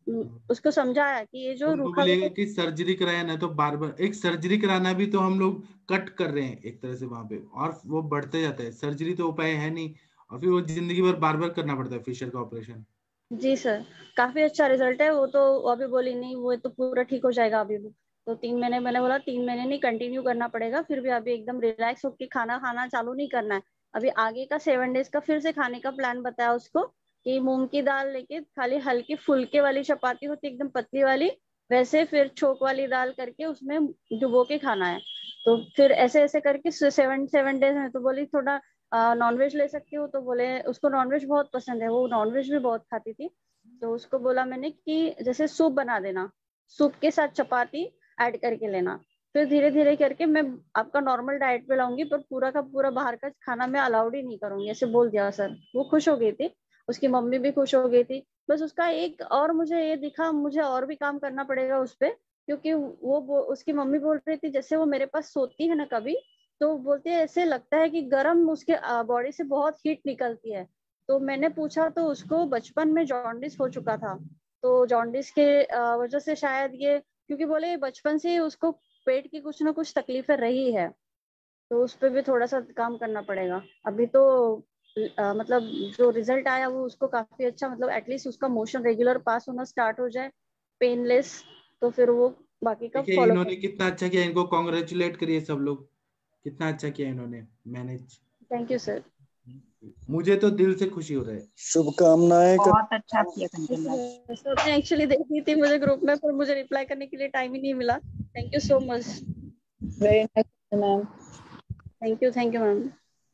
उसको समझाया कि ये जो तुम तो रूखा बोलेगा कि सर्जरी कराया ना, तो बार बार एक सर्जरी कराना भी तो हम लोग कट कर रहे हैं एक तरह से वहां पे, और वो बढ़ते जाता है। सर्जरी तो उपाय है नहीं, और फिर वो जिंदगी भर बार बार करना पड़ता है फिशर का ऑपरेशन। जी सर, काफी अच्छा रिजल्ट है। वो तो अभी बोली नहीं वो तो पूरा ठीक हो जाएगा अभी भी। तो 3 महीने, मैंने बोला 3 महीने नहीं, कंटिन्यू करना पड़ेगा। फिर भी अभी एकदम रिलैक्स होकर खाना खाना चालू नहीं करना है। अभी आगे का 7 डेज का फिर से खाने का प्लान बताया उसको कि मूंग की दाल लेके खाली हल्की फुल्के वाली चपाती होती एकदम पतली वाली, वैसे फिर छोक वाली दाल करके उसमें डुबो के खाना है। तो फिर ऐसे ऐसे करके 7 7 डेज में तो बोली थोड़ा नॉनवेज ले सकती हो, तो बोले उसको नॉनवेज बहुत पसंद है, वो नॉनवेज भी बहुत खाती थी। तो उसको बोला मैंने कि जैसे सूप बना देना, सूप के साथ चपाती ऐड करके लेना। फिर धीरे धीरे करके मैं आपका नॉर्मल डाइट पे लाऊंगी, पर पूरा का पूरा बाहर का खाना मैं अलाउड ही नहीं करूंगी, ऐसे बोल दिया सर। वो खुश हो गई थी, उसकी मम्मी भी खुश हो गई थी। बस उसका एक और मुझे ये दिखा, मुझे और भी काम करना पड़ेगा उस पे, क्योंकि उसकी मम्मी बोल रही थी जैसे वो मेरे पास सोती है ना कभी, तो बोलते हैं ऐसे लगता है कि गर्म उसके बॉडी से बहुत हीट निकलती है। तो मैंने पूछा तो उसको बचपन में जॉन्डिस हो चुका था, तो जॉन्डिस के वजह से शायद ये, क्योंकि बोले बचपन से ही उसको पेट की कुछ ना कुछ तकलीफें रही है, तो उस पर भी थोड़ा सा काम करना पड़ेगा। अभी तो मतलब जो रिजल्ट आया वो उसको काफी अच्छा, मतलब एटलीस्ट उसका मोशन रेगुलर पास होना स्टार्ट हो जाए, पेनलेस, तो फिर वो बाकी का देखिए फॉलो इन्होंने कर। कितना अच्छा किया, इनको कॉन्ग्रेचुलेट करिए सब लोग, कितना अच्छा किया इन्होंने मैनेज। Thank you sir. मुझे तो दिल से खुशी हो रहा है। शुभकामनाएं। बहुत अच्छा किया कंचन मैम। सबने एक्चुअली देखी थी मुझे ग्रुप में, पर मुझे रिप्लाई करने के लिए टाइम ही नहीं मिला। Thank you so much. Very nice ma'am. Thank you ma'am.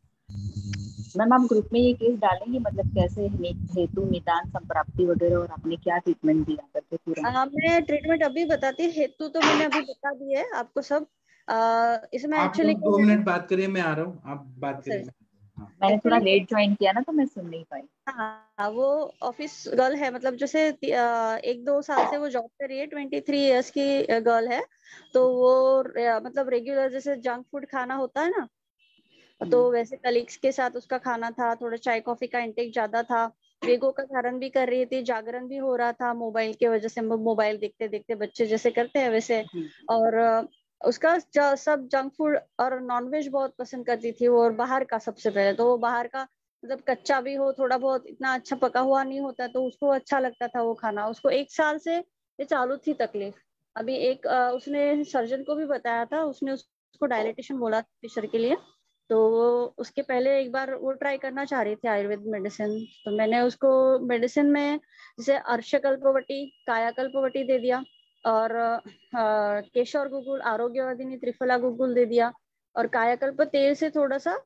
Ma'am आप ग्रुप में ये केस डालेंगे, मतलब कैसे हेतु निदान संप्राप्ति वगैरह, और आपने क्या ट्रीटमेंट दिया करके पूरा? मैं ट्रीटमेंट अभी बताती, हेतु तो मैंने अभी बता दी है आपको सब। इसमें आप एक्चुअली लोग 2 मिनट बात करिए, मैं आ रहा हूँ, आप बात करिए। मैंने थोड़ा एक्चुअली लेट ज्वाइन किया ना, तो मैं सुन नहीं पाई। हाँ, वो ऑफिस गर्ल है, मतलब जैसे 1-2 साल से वो जॉब कर रही है, 23 इयर्स की गर्ल है। तो वो मतलब रेगुलर जैसे जंक फूड खाना होता है ना, तो वैसे कलीग्स के साथ उसका खाना था, थोड़ा चाय कॉफी का इंटेक ज्यादा था। वेगो का धारण भी कर रही थी, जागरण भी हो रहा था मोबाइल की वजह से, मोबाइल देखते देखते बच्चे जैसे करते हैं वैसे। और उसका सब जंक फूड और नॉनवेज बहुत पसंद करती थी वो, और बाहर का सबसे पहले तो वो बाहर का, मतलब कच्चा भी हो थोड़ा बहुत, इतना अच्छा पका हुआ नहीं होता, तो उसको अच्छा लगता था वो खाना। उसको 1 साल से ये चालू थी तकलीफ। अभी उसने सर्जन को भी बताया था, उसने उसको डायलिटेशन बोला फिशर के लिए। तो वो उसके पहले एक बार वो ट्राई करना चाह रही थी आयुर्वेद मेडिसिन, तो मैंने उसको मेडिसिन में जैसे अर्शकल्पवटी, कायाकल्पवटी दे दिया, और केशर गुगुल, आरोग्यवर्धिनी त्रिफला गुगुल दे दिया, और कायाकल्प तेल से थोड़ा सा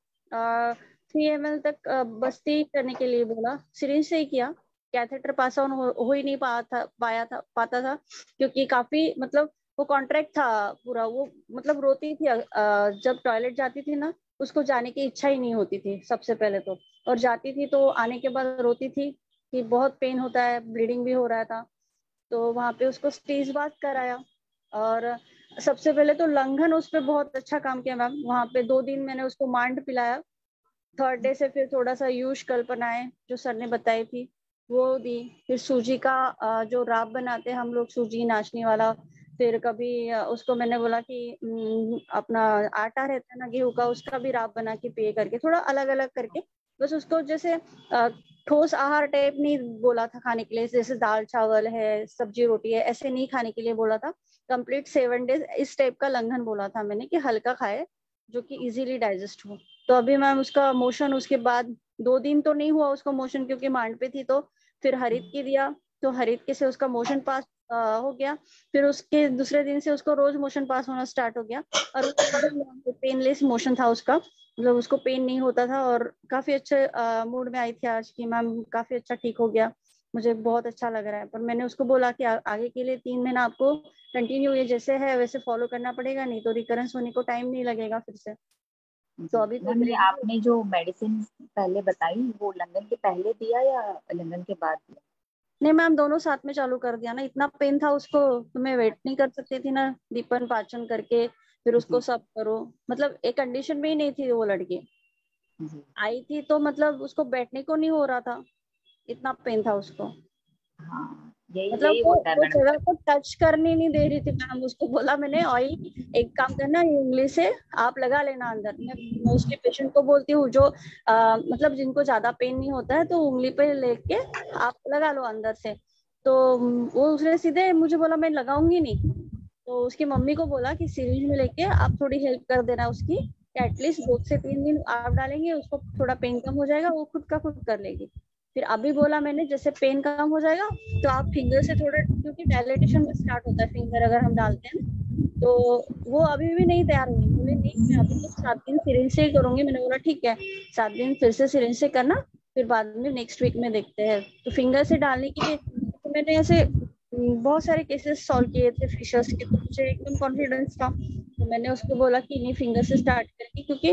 3 ml तक बस्ती करने के लिए बोला, सिरिंज से ही किया। कैथेटर पास ऑन हो ही नहीं पाता था, क्योंकि काफी मतलब वो कॉन्ट्रैक्ट था पूरा, वो मतलब रोती थी जब टॉयलेट जाती थी ना, उसको जाने की इच्छा ही नहीं होती थी सबसे पहले तो, और जाती थी तो आने के बाद रोती थी कि बहुत पेन होता है, ब्लीडिंग भी हो रहा था। तो वहां पे उसको स्टीज बाथ कराया, और सबसे पहले तो लंघन उस पर बहुत अच्छा काम किया मैम। वहां पे 2 दिन मैंने उसको मांड पिलाया। 3rd डे से फिर थोड़ा सा यूश कल्पनाएं जो सर ने बताई थी वो दी। फिर सूजी का जो राब बनाते हैं हम लोग, सूजी नाचनी वाला। फिर कभी उसको मैंने बोला कि अपना आटा रहता है ना गेहूं का, उसका भी राब बना के पिए करके, थोड़ा अलग अलग करके। बस उसको जैसे ठोस आहार टाइप नहीं बोला था खाने के लिए, जैसे दाल चावल है, सब्जी रोटी है, ऐसे नहीं खाने के लिए बोला था। कंप्लीट 7 डेज इस टाइप का लंघन बोला था मैंने कि हल्का खाए, जो कि इजीली डाइजेस्ट हो। तो अभी मैम उसका मोशन उसके बाद 2 दिन तो नहीं हुआ उसको मोशन, क्योंकि मांड पे थी। तो फिर हरित की दिया, तो हरित के से उसका मोशन पास हो गया। फिर उसके दूसरे दिन से उसको रोज मोशन पास होना स्टार्ट हो गया, और पेनलेस मोशन था उसका, मतलब उसको पेन नहीं होता था। और काफी अच्छे मूड में आई थी आज की मैम, काफी अच्छा ठीक हो गया, मुझे बहुत अच्छा लग रहा है। पर मैंने उसको बोला कि आगे के लिए 3 महीना आपको कंटिन्यू ये जैसे है वैसे फॉलो करना पड़ेगा, नहीं तो रिकरेंस होने को टाइम नहीं लगेगा फिर से। तो अभी तो मैम ये आपने जो मेडिसिन पहले बताई, वो लंदन के पहले दिया या लंदन के बाद दिया? नहीं मैम, दोनों साथ में चालू कर दिया ना, इतना पेन था उसको तो मैं वेट नहीं कर सकती थी ना, दीपन पाचन करके फिर उसको सब करो। मतलब एक कंडीशन में ही नहीं थी वो लड़की, आई थी तो मतलब उसको बैठने को नहीं हो रहा था, इतना पेन था उसको। हाँ मतलब यही वो होता है वो मैडम। जगह को टच करने नहीं दे रही थी मैम। उसको बोला मैंने ऑयल एक काम करना, ये उंगली से आप लगा लेना अंदर। मैं मोस्टली पेशेंट को बोलती हूँ जो मतलब जिनको ज्यादा पेन नहीं होता है तो उंगली पे लेके आप लगा लो अंदर से। तो वो उसने सीधे मुझे बोला मैं लगाऊंगी नहीं। तो उसकी मम्मी को बोला कि सिरिंज में लेके आप थोड़ी हेल्प कर देना उसकी, एटलीस्ट 2 से 3 दिन आप डालेंगे, उसको थोड़ा पेन कम हो जाएगा, वो खुद का खुद कर लेगी। फिर अभी बोला मैंने जैसे पेन कम हो जाएगा तो आप फिंगर से थोड़ा, क्योंकि डायलेटेशन में स्टार्ट होता है फिंगर अगर हम डालते हैं ना, तो वो अभी भी नहीं तैयार हुई। बोले नहीं मैं अभी तो 7 दिन सिरिंज से ही करूंगी। मैंने बोला ठीक है 7 दिन फिर से सिरिंज से करना, फिर बाद में नेक्स्ट वीक में देखते हैं। तो फिंगर से डालने के लिए तो मैंने ऐसे बहुत सारे केसेस सॉल्व किए थे फिशर्स के, तो मुझे एकदम कॉन्फिडेंस था। तो मैंने उसको बोला कि नहीं फिंगर से स्टार्ट करेंगे, क्योंकि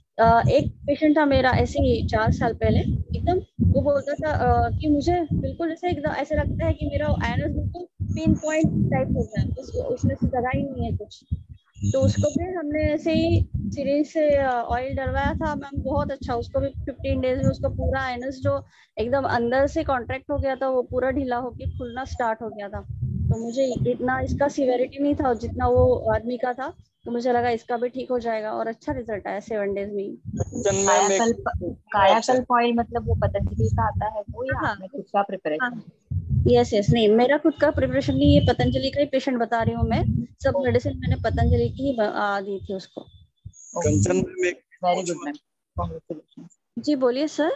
एक पेशेंट था मेरा ऐसे ही 4 साल पहले एकदम, वो बोलता था कि मुझे बिल्कुल जैसे एकदम ऐसे लगता है कि मेरा एनस बिल्कुल पिन पॉइंट टाइप हो गया, उसमें से जगह ही नहीं है कुछ। तो उसको भी हमने ऐसे ही सिरिंज से ऑयल डलवाया था मैम, बहुत अच्छा। उसको भी 15 डेज में उसको पूरा एनस जो एकदम अंदर से कॉन्ट्रैक्ट हो गया था वो पूरा ढीला होके खुलना स्टार्ट हो गया था। तो मुझे इतना इसका सिवेरिटी नहीं था जितना वो आदमी का था, तो मुझे लगा इसका भी ठीक हो जाएगा और अच्छा रिजल्ट आया 7 डेज में ही। कायाकल्प ऑयल मतलब वो पतंजलि का आता है वो, या आपने खुद का प्रिपरेशन? यस यस, नहीं मेरा खुद का प्रिपरेशन नहीं, ये पतंजलि का ही पेशेंट बता रही हूँ मैं। सब मेडिसिन मैंने पतंजलि की ही दी थी उसको। Kanchan very good ma'am, congratulation. जी बोलिए सर।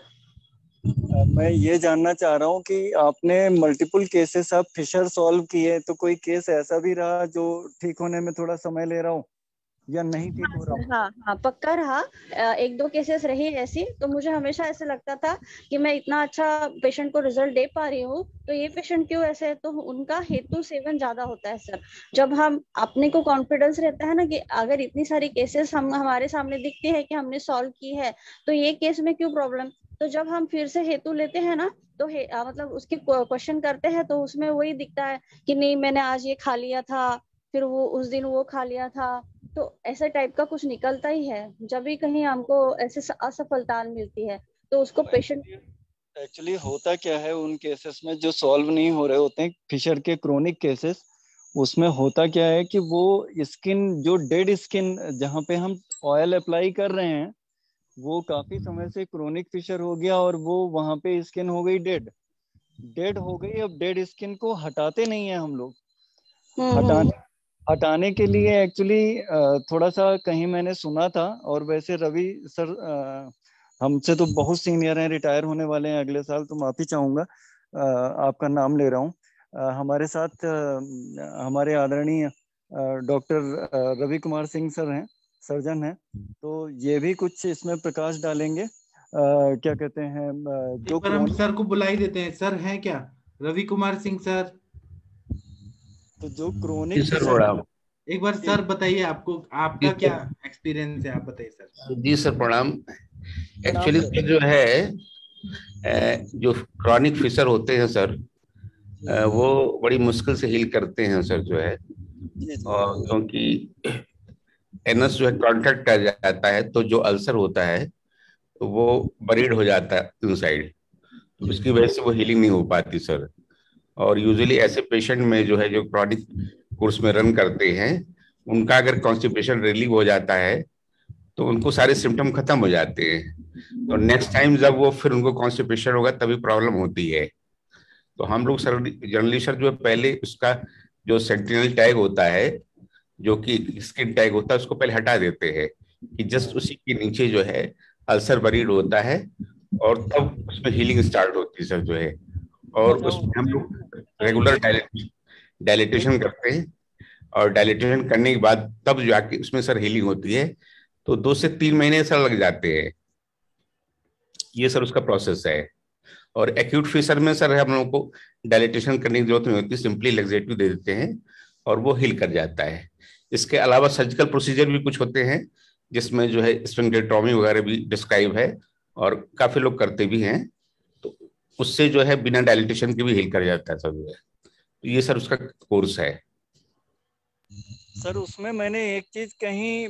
मैं ये जानना चाह रहा हूँ कि आपने मल्टीपल केसेस आप फिशर सॉल्व किए, तो कोई केस ऐसा भी रहा जो ठीक होने में थोड़ा समय ले रहा हो या नहीं ठीक हो रहा हो? हाँ हाँ पक्का रहा। 1-2 केसेस रही ऐसी, तो मुझे हमेशा ऐसे लगता था कि मैं इतना अच्छा पेशेंट को रिजल्ट दे पा रही हूँ तो ये पेशेंट क्यों ऐसे है। तो उनका हेतु सेवन ज्यादा होता है सर। जब हम अपने को कॉन्फिडेंस रहता है ना कि अगर इतनी सारी केसेस हमारे सामने दिखती है कि हमने सॉल्व की है तो ये केस में क्यों प्रॉब्लम। तो जब हम फिर से हेतु लेते हैं ना तो मतलब उसके क्वेश्चन करते हैं तो उसमें वही दिखता है कि नहीं मैंने आज ये खा लिया था, फिर वो उस दिन वो खा लिया था। तो ऐसे टाइप का कुछ निकलता ही है जब भी कहीं हमको ऐसे असफलता मिलती है तो उसको पेशेंट। एक्चुअली होता क्या है उन केसेस में जो सॉल्व नहीं हो रहे होते हैं, फिशर के क्रोनिक केसेस, उसमें होता क्या है कि वो स्किन, जो डेड स्किन जहाँ पे हम ऑयल अप्लाई कर रहे हैं वो काफी समय से क्रोनिक फिशर हो गया और वो वहां पे स्किन हो गई डेड हो गई। अब डेड स्किन को हटाते नहीं है हम लोग। हटाने के लिए एक्चुअली थोड़ा सा कहीं मैंने सुना था, और वैसे रवि सर हमसे तो बहुत सीनियर हैं, रिटायर होने वाले हैं अगले साल, तो माफी चाहूंगा आपका नाम ले रहा हूँ। हमारे साथ हमारे आदरणीय डॉक्टर रवि कुमार सिंह सर हैं, सर्जन हैं, तो ये भी कुछ इसमें प्रकाश डालेंगे। क्या कहते हैं जो हम सर को बुला ही देते हैं। सर हैं क्या रवि कुमार सिंह सर? तो जो क्रोनिक एक बार सर बताइए आपको आपका क्या एक्सपीरियंस है, आप बताइए सर। जी सर प्रणाम। एक्चुअली जो है जो क्रॉनिक फिशर होते हैं सर वो बड़ी मुश्किल से हील करते हैं सर जो है, और क्योंकि एनस जो है कॉन्ट्रैक्ट कर जाता है तो जो अल्सर होता है तो वो बरीड हो जाता है इनसाइड, तो उसकी वजह से वो हीलिंग नहीं हो पाती सर। और यूजुअली ऐसे पेशेंट में जो है जो क्रॉनिक कोर्स में रन करते हैं उनका अगर कॉन्स्टिपेशन रिलीव हो जाता है तो उनको सारे सिम्टम खत्म हो जाते हैं, तो नेक्स्ट टाइम जब वो फिर उनको कॉन्स्टिपेशन होगा तभी प्रॉब्लम होती है। तो हम लोग सर जनरली सर जो है पहले उसका जो सेंटिनल टैग होता है, जो कि स्किन टैग होता है, उसको पहले हटा देते हैं कि जस्ट उसी के नीचे जो है अल्सर बरीड होता है, और तब उसमें हीलिंग स्टार्ट होती है सर जो है। और उसमें हम लोग रेगुलर डायलिटेशन करते हैं, और डायलिटेशन करने के बाद तब जाके उसमें सर हीलिंग होती है। तो 2 से 3 महीने सर लग जाते हैं, ये सर उसका प्रोसेस है। और एक्यूट फिशर में सर हम लोगों को डायलिटेशन करने की जरूरत नहीं होती, सिंपली लेग्जेटिव दे देते हैं और वो हील कर जाता है। इसके अलावा सर्जिकल प्रोसीजर भी कुछ होते हैं जिसमें जो है स्फिंक्टेरोटॉमी वगैरह भी डिस्क्राइब है और काफी लोग करते भी हैं, तो उससे जो है बिना डायलिटेशन के भी हील कर जाता है सर जो है। तो ये सर उसका कोर्स है सर। उसमें मैंने एक चीज कहीं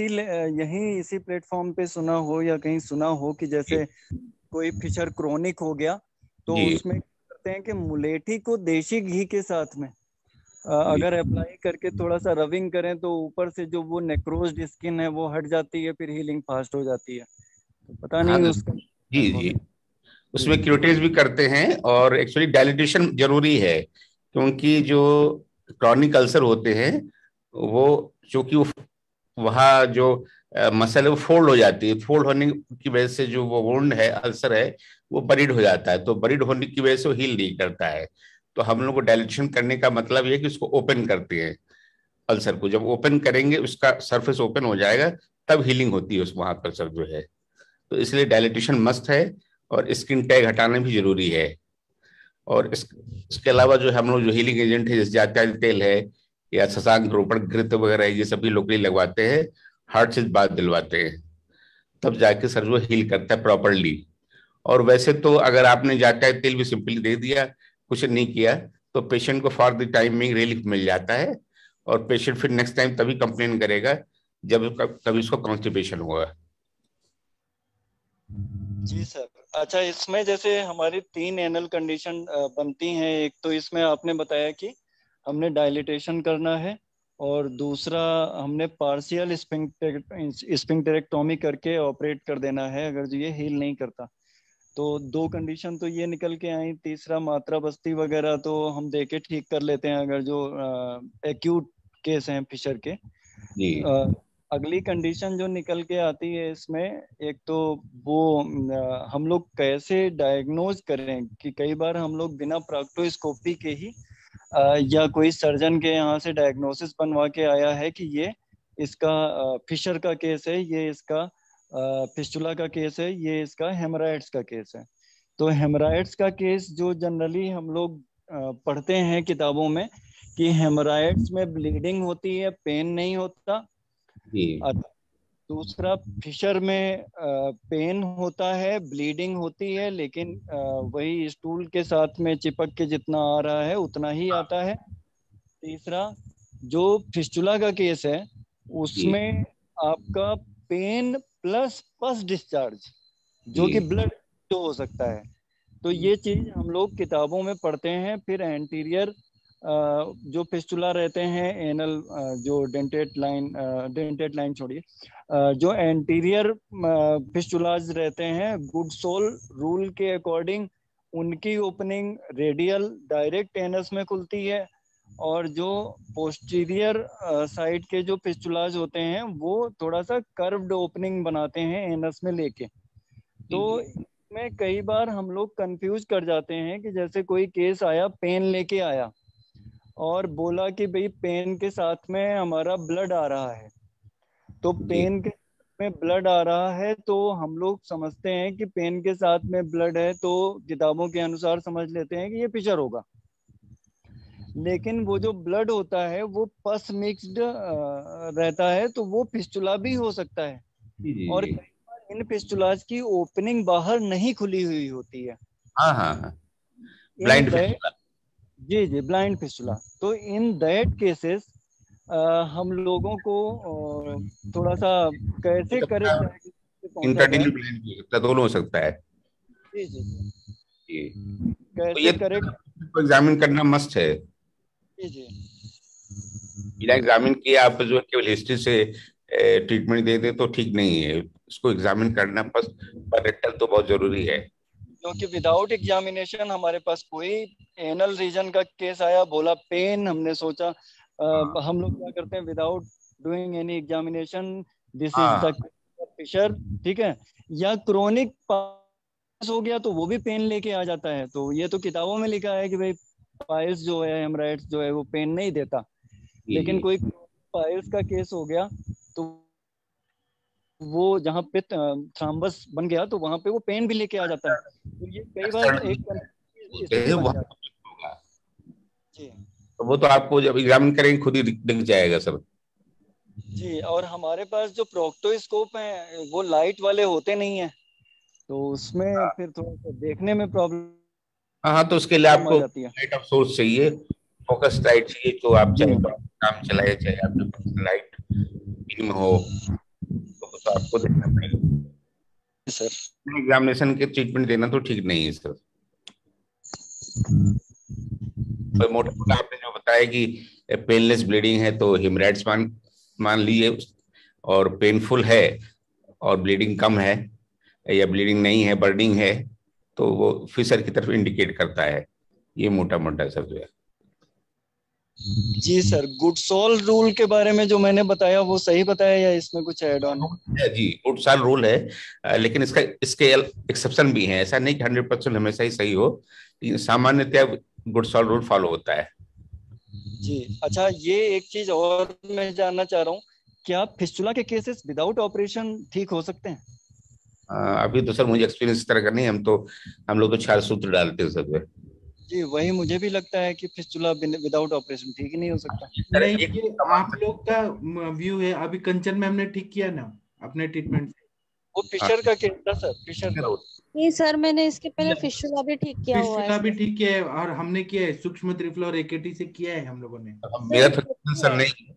इसी प्लेटफॉर्म पे सुना हो या कहीं सुना हो कि जैसे कोई फिशर क्रोनिक हो गया तो उसमें करते हैं कि मुलेठी को देशी घी के साथ में अगर अप्लाई करके थोड़ा सा रबिंग करें तो ऊपर से जो वो नेक्रोज्ड स्किन है वो हट जाती है, फिर हीलिंग फास्ट हो जाती है। तो पता नहीं उसका। जी जी, उसमें क्यूटेज भी करते हैं और एक्चुअली डायलिटेशन जरूरी है, क्योंकि जो क्रॉनिक अल्सर होते हैं वो चूंकि वहाँ जो मसल है वो फोल्ड हो जाती है, फोल्ड होने की वजह से जो वो वुंड है, अल्सर है, वो बरीड हो जाता है, तो बरीड होने की वजह से वो हील नहीं करता है। तो हम लोग को डायलिटेशन करने का मतलब ये है कि उसको ओपन करते हैं अल्सर को। जब ओपन करेंगे, उसका सरफेस ओपन हो जाएगा, तब हीलिंग होती है उस वहां पर सर जो है। तो इसलिए डायलिटेशन मस्ट है और स्किन टैग हटाना भी जरूरी है। और इसके अलावा जो हम लोग जो हीलिंग एजेंट है, जैसे जात्यादी तेल है या शशांक रोपण घृत वगैरह, ये सभी लोकली लगवाते हैं, हार्ट से बात दिलवाते हैं, तब जाके सर जो हील करता है प्रॉपरली। और वैसे तो अगर आपने जात्यादी तेल भी सिंपली दे दिया, कुछ नहीं किया, तो पेशेंट को फॉर द टाइमिंग रिलीफ मिल जाता है, और पेशेंट फिर नेक्स्ट टाइम तभी कंप्लेन करेगा जब कभी उसको कॉन्स्टिपेशन हुआ। जी सर। अच्छा, इसमें जैसे हमारी 3 एनल कंडीशन बनती हैं। एक तो इसमें आपने बताया कि हमने डायलिटेशन करना है, और दूसरा हमने पार्शियल स्फिंक्टेरेक्टोमी करके ऑपरेट कर देना है अगर ये हील नहीं करता। तो 2 कंडीशन तो ये निकल के आई। तीसरा मात्रा बस्ती वगैरह तो हम देके ठीक कर लेते हैं अगर जो एक्यूट केस हैं फिशर के। अगली कंडीशन जो निकल के आती है इसमें, एक तो वो हम लोग कैसे डायग्नोज करें कि कई बार हम लोग बिना प्रॉक्टोस्कोपी के ही या कोई सर्जन के यहाँ से डायग्नोसिस बनवा के आया है कि ये इसका फिशर का केस है, ये इसका फिस्टुला का केस है, ये इसका हेमराइड्स का केस है। तो हेमराइड्स का केस जो जनरली हम लोग पढ़ते हैं किताबों में कि हेमराइड्स में ब्लीडिंग होती है, पेन नहीं होता। दूसरा, फिशर में पेन होता है, ब्लीडिंग होती है, लेकिन वही स्टूल के साथ में चिपक के जितना आ रहा है उतना ही आता है। तीसरा, जो फिस्टुला का केस है उसमें आपका पेन प्लस पस डिस्चार्ज, जो कि ब्लड जो हो सकता है। तो ये चीज हम लोग किताबों में पढ़ते हैं। फिर एंटीरियर जो फिस्टुला रहते हैं, एनल जो डेंटेट लाइन छोड़िए, जो एंटीरियर फिस्टुलाज रहते हैं, गुडसोल रूल के अकॉर्डिंग उनकी ओपनिंग रेडियल डायरेक्ट एनस में खुलती है, और जो पोस्टीरियर साइड के जो फिस्टुलाज होते हैं वो थोड़ा सा कर्व्ड ओपनिंग बनाते हैं एनस में लेके। तो में कई बार हम लोग कंफ्यूज कर जाते हैं कि जैसे कोई केस आया, पेन लेके आया और बोला कि भाई पेन के साथ में हमारा ब्लड आ रहा है, तो पेन के में ब्लड आ रहा है तो हम लोग समझते हैं कि पेन के साथ में ब्लड है, तो किताबों के अनुसार समझ लेते हैं कि ये फिशर होगा। लेकिन वो जो ब्लड होता है वो पस मिक्स्ड रहता है, तो वो फिस्टुला भी हो सकता है। और कई बार इन फिस्टुलाज की ओपनिंग बाहर नहीं खुली हुई होती है। हाँ, ब्लाइंड फिस्टुला। जी जी, ब्लाइंड फिस्टुला। तो इन दैट केसेस हम लोगों को थोड़ा सा कैसे करेक्ट इंटरडिनल ब्लाइंड भी हो सकता है, दोनों हो सकता है। जी जी जी, कैसे ये करेक्ट एग्जामिन करना मस्ट है। जी जी, बिना एग्जामिन किए आप जो केवल हिस्ट्री से ट्रीटमेंट दे दे तो ठीक नहीं है, इसको एग्जामिन करना पर रेक्टल तो बहुत जरूरी है। क्योंकि विदाउट एग्जामिनेशन हमारे पास कोई एनल रीजन का केस आया, बोला पेन, हमने सोचा हम लोग क्या करते हैं, without doing any examination this is the fissure, ठीक है, या क्रोनिक पाइल्स हो गया तो वो भी पेन लेके आ जाता है। तो ये तो किताबों में लिखा है कि भाई पाइल्स जो है, हेमराइड्स जो है वो पेन नहीं देता, लेकिन कोई पाइल्स का केस हो गया तो वो जहाँ पे थ्रम्बस बन गया तो वहां पे वो पेन भी लेके आ जाता है। तो ये कई बार एक तो वो तो आपको जब एग्जामिन करेंगे खुद ही दिख जाएगा सर। जी, और हमारे पास जो प्रोक्टोस्कोप है वो लाइट वाले होते नहीं है, तो उसमें फिर थोड़ा सा देखने में प्रॉब्लम। हाँ, तो उसके लिए आपको लाइट ऑफ सोर्स चाहिए, फोकस लाइट चाहिए, तो आप चाहे काम चलाए चाहे आपके लाइट बीम हो, तो आपको देखना पड़ेगा सर। एग्जामिनेशन के ट्रीटमेंट देना तो ठीक नहीं है सर। तो मोटा मोटा आपने जो बताया कि पेनलेस ब्लीडिंग है तो हेमरेड्स मान लीजिए, और पेनफुल है और ब्लीडिंग कम है या ब्लीडिंग नहीं है, बर्निंग है, तो वो फिशर की तरफ इंडिकेट करता है। ये मोटा मोटा सर जो है। जी सर, गुडसॉल रूल के बारे में जो मैंने बताया वो सही बताया या इसमें कुछ ऐड ऑन है? जी, गुडसॉल रूल है, लेकिन इसके एक्सेप्शन भी हैं। ऐसा नहीं कि 100% हमेशा ही सही हो, लेकिन सामान्यतया गुडसॉल रूल फॉलो होता है। जी अच्छा, ये एक चीज और मैं जानना चाह रहा हूँ, क्या फिस्टुला के केसेस विदाउट ऑपरेशन ठीक हो सकते हैं? अभी तो सर मुझे एक्सपीरियंस इस तरह का नहीं, हम लोग तो 4 सूत्र डालते हैं सर। जी वही मुझे भी लगता है कि फिस्टुला विदाउट ऑपरेशन ठीक ही नहीं हो सकता। नहीं, ये आप लोग का व्यू है। अभी कंचन मैम ने ठीक किया ना अपने ट्रीटमेंट से। वो फिशर का केस था सर, फिशर का। नहीं सर, मैंने इसके पहले फिस्टुला भी ठीक किया हुआ है। फिस्टुला भी ठीक किया है और हमने किया है सूक्ष्म त्रिफला और एकेटी से किया है हम लोगों ने। मेरा तो सर नहीं।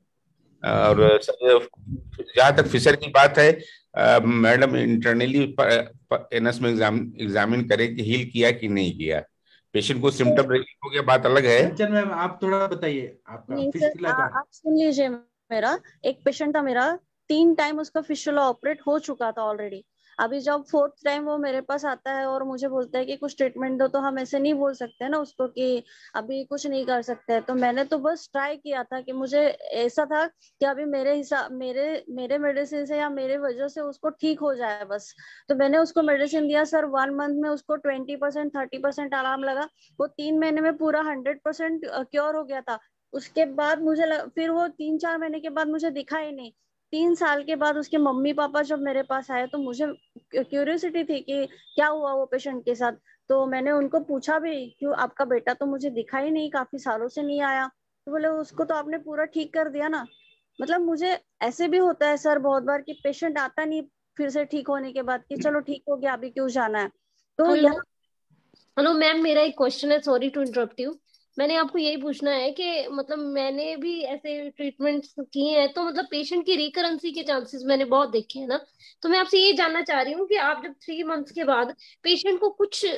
और सर जहाँ तक फिशर की बात है, मैडम इंटरनली एनएस में एग्जामिन करें कि हील किया कि नहीं किया। पेशेंट को सिम्टम हो गया, बात अलग है। कंचन मैम आप थोड़ा बताइए आपका नहीं फिस्टुला सर, का। आप सुन लीजिए। मेरा एक पेशेंट था, मेरा 3 टाइम उसका फिस्टुला ऑपरेट हो चुका था ऑलरेडी। अभी जब 4th टाइम वो मेरे पास आता है और मुझे बोलता है कि कुछ ट्रीटमेंट दो, तो हम ऐसे नहीं बोल सकते ना उसको कि अभी कुछ नहीं कर सकते। तो मैंने तो बस ट्राई किया था कि मुझे ऐसा था कि अभी मेरे हिसाब मेरे मेडिसिन से या मेरे वजह से उसको ठीक हो जाए बस। तो मैंने उसको मेडिसिन दिया सर। 1 मंथ में उसको 20% 30% आराम लगा। वो 3 महीने में पूरा 100% क्योर हो गया था। उसके बाद फिर वो 3-4 महीने के बाद मुझे दिखा ही नहीं। 3 साल के बाद उसके मम्मी पापा जब मेरे पास आए तो मुझे क्यूरियोसिटी थी कि क्या हुआ वो पेशेंट के साथ। तो मैंने उनको पूछा भी, क्यों आपका बेटा तो मुझे दिखा ही नहीं, काफी सालों से नहीं आया। तो बोले उसको तो आपने पूरा ठीक कर दिया ना। मतलब मुझे ऐसे भी होता है सर बहुत बार कि पेशेंट आता नहीं फिर से ठीक होने के बाद कि चलो ठीक हो गया, अभी क्यों जाना है। तो हेलो मैम, मेरा एक क्वेश्चन है, सॉरी टू इंटरप्ट यू। मैंने आपको यही पूछना है कि मतलब मैंने भी ऐसे ट्रीटमेंट्स किए हैं, तो मतलब पेशेंट की रिकरेंसी के चांसेस मैंने बहुत देखे हैं ना। तो मैं आपसे ये जानना चाह रही हूँ कि आप जब 3 मंथ्स के बाद पेशेंट को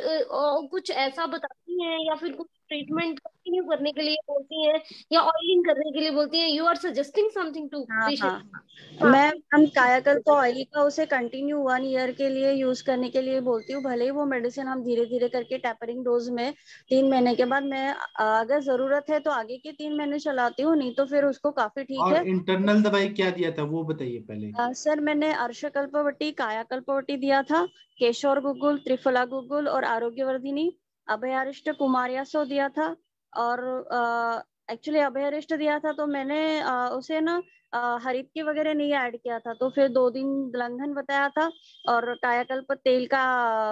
कुछ ऐसा बताती हैं या फिर कुछ ट्रीटमेंट कंटिन्यू करने के लिए बोलती हैं या ऑयलिंग करने के लिए बोलती हैं, you are suggesting something to patient? मैं हम कायाकल्प ऑयल का उसे कंटिन्यू 1 ईयर के लिए यूज करने के लिए बोलती हूँ। भले ही वो मेडिसिन हम धीरे धीरे करके टैपरिंग डोज में 3 महीने के बाद मैं अगर जरूरत है तो आगे के 3 महीने चलाती हूँ, नहीं तो फिर उसको काफी ठीक और है। इंटरनल दवाई क्या दिया था वो बताइए पहले। सर मैंने अर्शकल्पवटी, कायाकल्पवटी दिया था, केशोर गुगुल, त्रिफला गुगुल और आरोग्यवर्धिनी, अभयारिष्ट, कुमारियासो दिया था। और एक्चुअली अभयारिष्ट दिया था तो मैंने उसे ना हरित की वगैरह नहीं ऐड किया था। तो फिर 2 दिन लंघन बताया था और कायाकल्प तेल का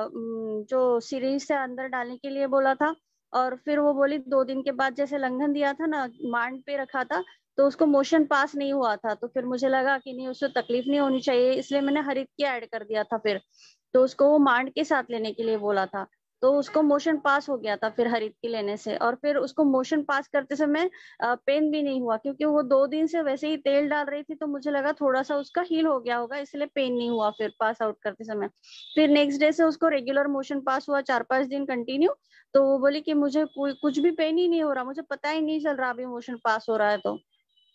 जो सिरिंज से अंदर डालने के लिए बोला था। और फिर वो बोली 2 दिन के बाद जैसे लंघन दिया था ना, मांड पे रखा था तो उसको मोशन पास नहीं हुआ था। तो फिर मुझे लगा कि नहीं, उसको तकलीफ नहीं होनी चाहिए, इसलिए मैंने हरित की ऐड कर दिया था। फिर तो उसको वो मांड के साथ लेने के लिए बोला था, तो उसको मोशन पास हो गया था फिर हरित की लेने से। और फिर उसको मोशन पास करते समय पेन भी नहीं हुआ, क्योंकि वो 2 दिन से वैसे ही तेल डाल रही थी। तो मुझे लगा थोड़ा सा उसका हील हो गया होगा, इसलिए पेन नहीं हुआ फिर पास आउट करते समय। फिर नेक्स्ट डे से उसको रेगुलर मोशन पास हुआ 4-5 दिन कंटिन्यू। तो वो बोली कि मुझे कुछ भी पेन ही नहीं हो रहा, मुझे पता ही नहीं चल रहा अभी मोशन पास हो रहा है। तो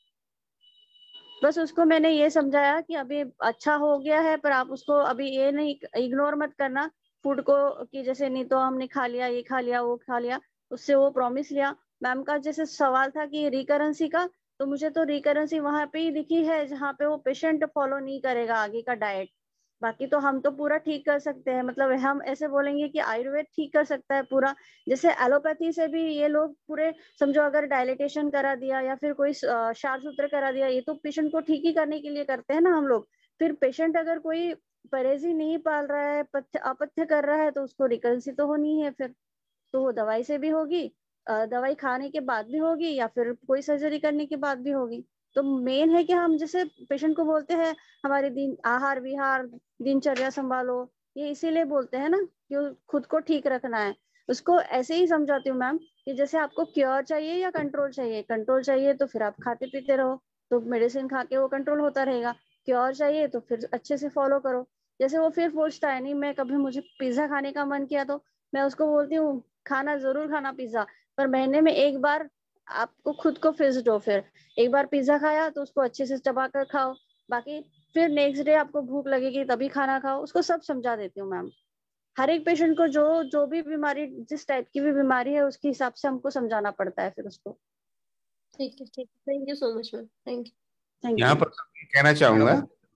बस उसको मैंने ये समझाया कि अभी अच्छा हो गया है, पर आप उसको अभी ये नहीं इग्नोर मत करना फूड को, कि जैसे नहीं तो हमने खा लिया, ये खा लिया, वो खा लिया। उससे वो प्रॉमिस लिया। मैम का जैसे सवाल था कि रिकरेंसी का, तो मुझे तो रिकरेंसी वहां पे ही दिखी है जहाँ पे वो पेशेंट फॉलो नहीं करेगा आगे का डाइट। बाकी तो हम तो पूरा ठीक कर सकते हैं। मतलब हम ऐसे बोलेंगे कि आयुर्वेद ठीक कर सकता है पूरा, जैसे एलोपैथी से भी ये लोग पूरे समझो अगर डायलिटेशन करा दिया या फिर कोई क्षार सूत्र करा दिया, ये तो पेशेंट को ठीक ही करने के लिए करते हैं ना हम लोग। फिर पेशेंट अगर कोई परहेजी नहीं पाल रहा है, अपथ्य कर रहा है, तो उसको रिकरेंसी तो होनी है फिर। तो वो दवाई से भी होगी, दवाई खाने के बाद भी होगी, या फिर कोई सर्जरी करने के बाद भी होगी। तो मेन है कि हम जैसे पेशेंट को बोलते हैं हमारे आहार विहार दिनचर्या संभालो, ये इसीलिए बोलते हैं ना कि खुद को ठीक रखना है। उसको ऐसे ही समझाती हूँ मैम कि जैसे आपको क्योर चाहिए या कंट्रोल चाहिए। कंट्रोल चाहिए तो फिर आप खाते पीते रहो, तो मेडिसिन खा के वो कंट्रोल होता रहेगा। क्योर चाहिए तो फिर अच्छे से फॉलो करो। जैसे वो फिर पूछता है, नहीं मैं कभी मुझे पिज्जा खाने का मन किया, तो मैं उसको बोलती हूँ खाना जरूर खाना पिज्जा, पर महीने में एक बार आपको खुद को फिक्स्ड हो। फिर एक बार पिज्जा खाया तो उसको अच्छे से चबा कर खाओ, बाकी फिर नेक्स्ट डे आपको भूख लगेगी तभी खाना खाओ। उसको सब समझा देती हूँ मैम। हर एक पेशेंट को जो भी बीमारी, जिस टाइप की भी बीमारी है, उसके हिसाब से हमको समझाना पड़ता है फिर उसको। ठीक है, ठीक है, thank you so much ma'am, thank you. यहाँ पर कहना चाहूंगा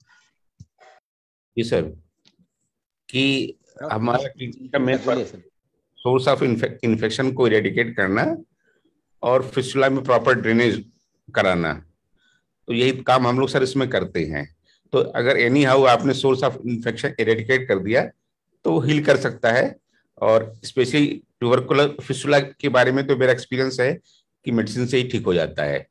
जी सर कि हमारा ट्रीटमेंट का मेन सोर्स ऑफ इन्फेक्शन को इरेडिकेट करना और फिस्टुला में प्रॉपर ड्रेनेज कराना, तो यही काम हम लोग सर इसमें करते हैं। तो अगर एनी हाउ आपने सोर्स ऑफ इन्फेक्शन इरेडिकेट कर दिया तो हील कर सकता है। और स्पेशली ट्यूबरकुलर फिस्टुला के बारे में तो मेरा एक्सपीरियंस है कि मेडिसिन से ही ठीक हो जाता है।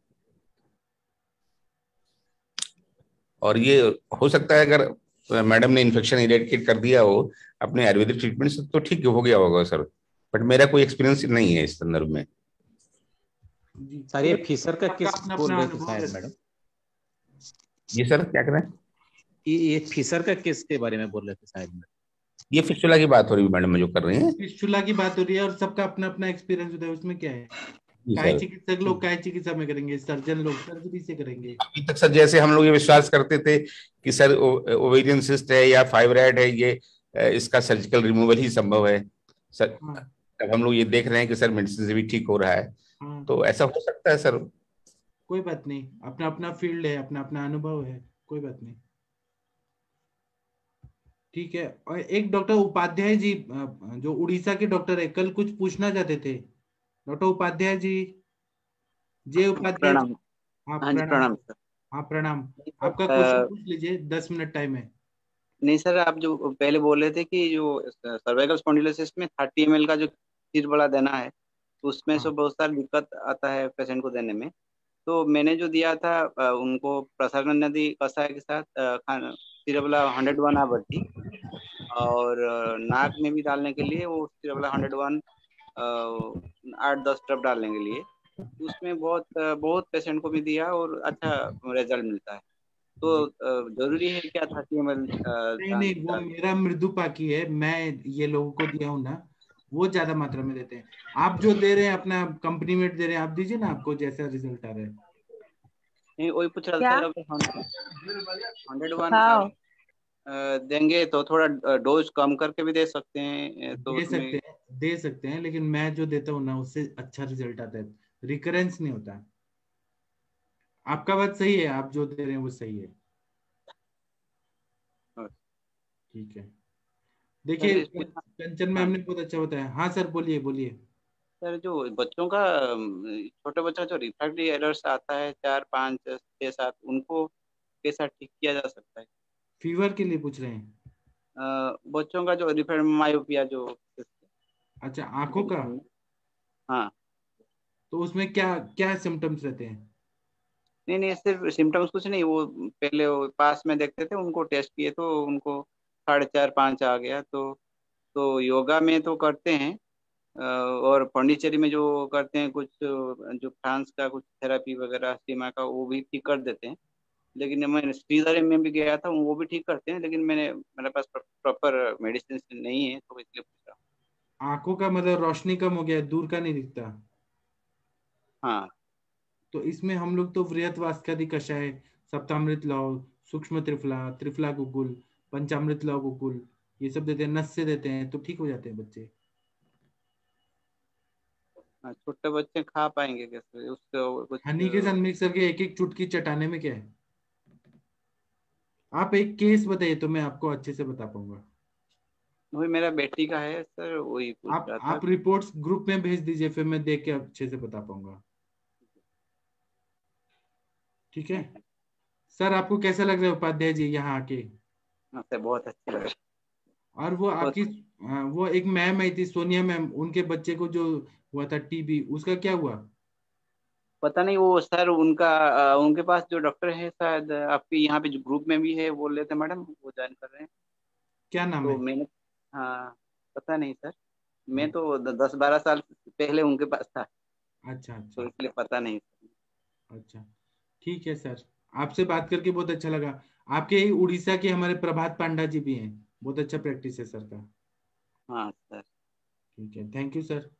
और ये हो सकता है अगर मैडम ने इन्फेक्शन इरेडिकेट कर दिया हो अपने आयुर्वेदिक ट्रीटमेंट से तो ठीक हो गया होगा सर, बट मेरा कोई एक्सपीरियंस नहीं है इस संदर्भ में। सर ये फिशर का किस बोल रहे थे शायद मैडम? जी सर क्या करें? ये फिशर का किस के बारे में बोल रहे थे शायद मैडम? ये फिस्टुला की बात हो रही है मैडम जो कर रहे हैं। फिस्टुला की बात हो रही है और सबका अपना अपना एक्सपीरियंस होता है, उसमें क्या है। काय चिकित्सक लोग काय चिकित्सा में करेंगे, सर्जन लोग सर्जरी से करेंगे। अभी तक सर जैसे हम लोग ये विश्वास करते थे कि सर ओवेरियन सिस्ट है या फाइब्राइड है, ये इसका सर्जिकल रिमूवल ही संभव है सर। अब हम लोग ये देख रहे हैं कि सर मेडिसिन से भी ठीक हो रहा है, तो ऐसा हो सकता है सर। कोई बात नहीं, अपना अपना फील्ड है, अपना अपना अनुभव है, कोई बात नहीं। ठीक है। और एक डॉक्टर उपाध्याय जी जो उड़ीसा के डॉक्टर है, कल कुछ पूछना चाहते थे। डॉक्टर उपाध्याय जी, जय उपाध्याय। प्रणाम। हाँ हाँ जी, प्रणाम। प्रणाम सर। हाँ प्रणाम। आपका क्वेश्चन पूछ लीजिए, 10 मिनट टाइम है। नहीं सर, आप जो पहले बोल रहे थे कि जो सर्वाइकल स्पॉन्डिलोसिस में 30 ml का जो खीर बड़ा देना है, तो उसमें से बहुत सारी दिक्कत आता है पेशेंट को देने में। तो मैंने जो दिया था उनको प्रसारण नदी कषाय के साथ सिरबला 101 आवृत्ति, और नाक में भी डालने के लिए वो सिरबला 101 8-10 ड्रॉप डालने के लिए। उसमें बहुत पेशेंट को भी दिया और अच्छा रिजल्ट मिलता है। तो जरूरी है क्या 30 ml? नहीं, वो मेरा मृदुपाकी है, मैं ये लोगों को दिया हूँ ना, वो ज्यादा मात्रा में देते हैं। आप जो दे रहे हैं अपना कंपनी में दे रहे हैं, आप दीजिए ना, आपको जैसा रिजल्ट आ रहा है। नहीं, वही पूछ रहा था। 101 देंगे तो थोड़ा डोज कम करके भी दे सकते हैं तो दे सकते हैं, लेकिन मैं जो देता हूँ ना उससे अच्छा रिजल्ट आता है, रिकरेंस नहीं होता। आपका बात सही है, आप जो दे रहे हैं वो सही है। ठीक है। देखिए कंचन मैम ने बहुत अच्छा बताया। हाँ सर बोलिए बोलिए। सर जो बच्चों का, छोटे बच्चों का जो रिफ्रैक्टरी एरर्स आता है 4, 5, 6, 7, उनको कैसा ठीक किया जा सकता है? फीवर के लिए पूछ रहे हैं? बच्चों का जो रिफ्रैक्टरी मायोपिया जो। अच्छा, आंखों का? हाँ। तो उसमें क्या क्या सिम्टम्स रहते हैं? नहीं, सिर्फ सिम्टम्स कुछ नहीं, वो पहले वो पास में देखते थे, उनको टेस्ट किए तो उनको 4.5, 5 आ गया। तो योगा में तो करते हैं, और पौंडीचेरी में जो करते हैं कुछ, जो फ्रांस का कुछ थेरापी वगैरह सीमा का, वो भी ठीक कर देते हैं। लेकिन मैं श्रीधर में भी गया था, वो भी ठीक करते हैं, लेकिन मेरे पास प्रॉपर मेडिसिन नहीं है, तो इसलिए पूछ रहा हूँ। आंखों का मतलब रोशनी कम हो गया, दूर का नहीं दिखता? हाँ। तो इसमें हम लोग तो वृहत वास्कादि कषाय, सप्तामृत लौह, सूक्ष्म त्रिफला, त्रिफला गुगुल, पंचामृत लौह गुगुल, ये सब देते हैं, नस से देते हैं, तो ठीक हो जाते हैं बच्चे। छोटे बच्चे खा पाएंगे कैसे उसको? कुछ हनी के साथ मिक्स करके एक एक चुटकी चटाने में क्या है? आप एक केस बताइए तो मैं आपको अच्छे से बता पाऊंगा। वही मेरा बेटी का है सर, वही पूछ रहा था। आप रिपोर्ट्स ग्रुप में भेज दीजिए, फिर मैं देख के अच्छे से बता पाऊंगा। ठीक है सर। आपको कैसा लग रहा है उपाध्याय जी यहाँ आके? सर बहुत अच्छा लग रहा है। और वो आपकी वो एक मैम आई थी, सोनिया मैम, उनके बच्चे को जो हुआ था टीबी, उसका क्या हुआ? पता नहीं, वो सर उनका उनके पास जो डॉक्टर है शायद आपके यहाँ पे जो ग्रुप में भी है, बोल रहे थे मैडम वो ज्वाइन कर रहे हैं। क्या नाम है? मैंने पता नहीं सर, मैं तो 10-12 साल पहले उनके पास था। अच्छा। तो इसलिए पता नहीं। अच्छा ठीक है सर, आपसे बात करके बहुत अच्छा लगा। आपके उड़ीसा के हमारे प्रभात पांडा जी भी हैं, बहुत अच्छा प्रैक्टिस है सर का। हाँ सर। ठीक है, थैंक यू सर।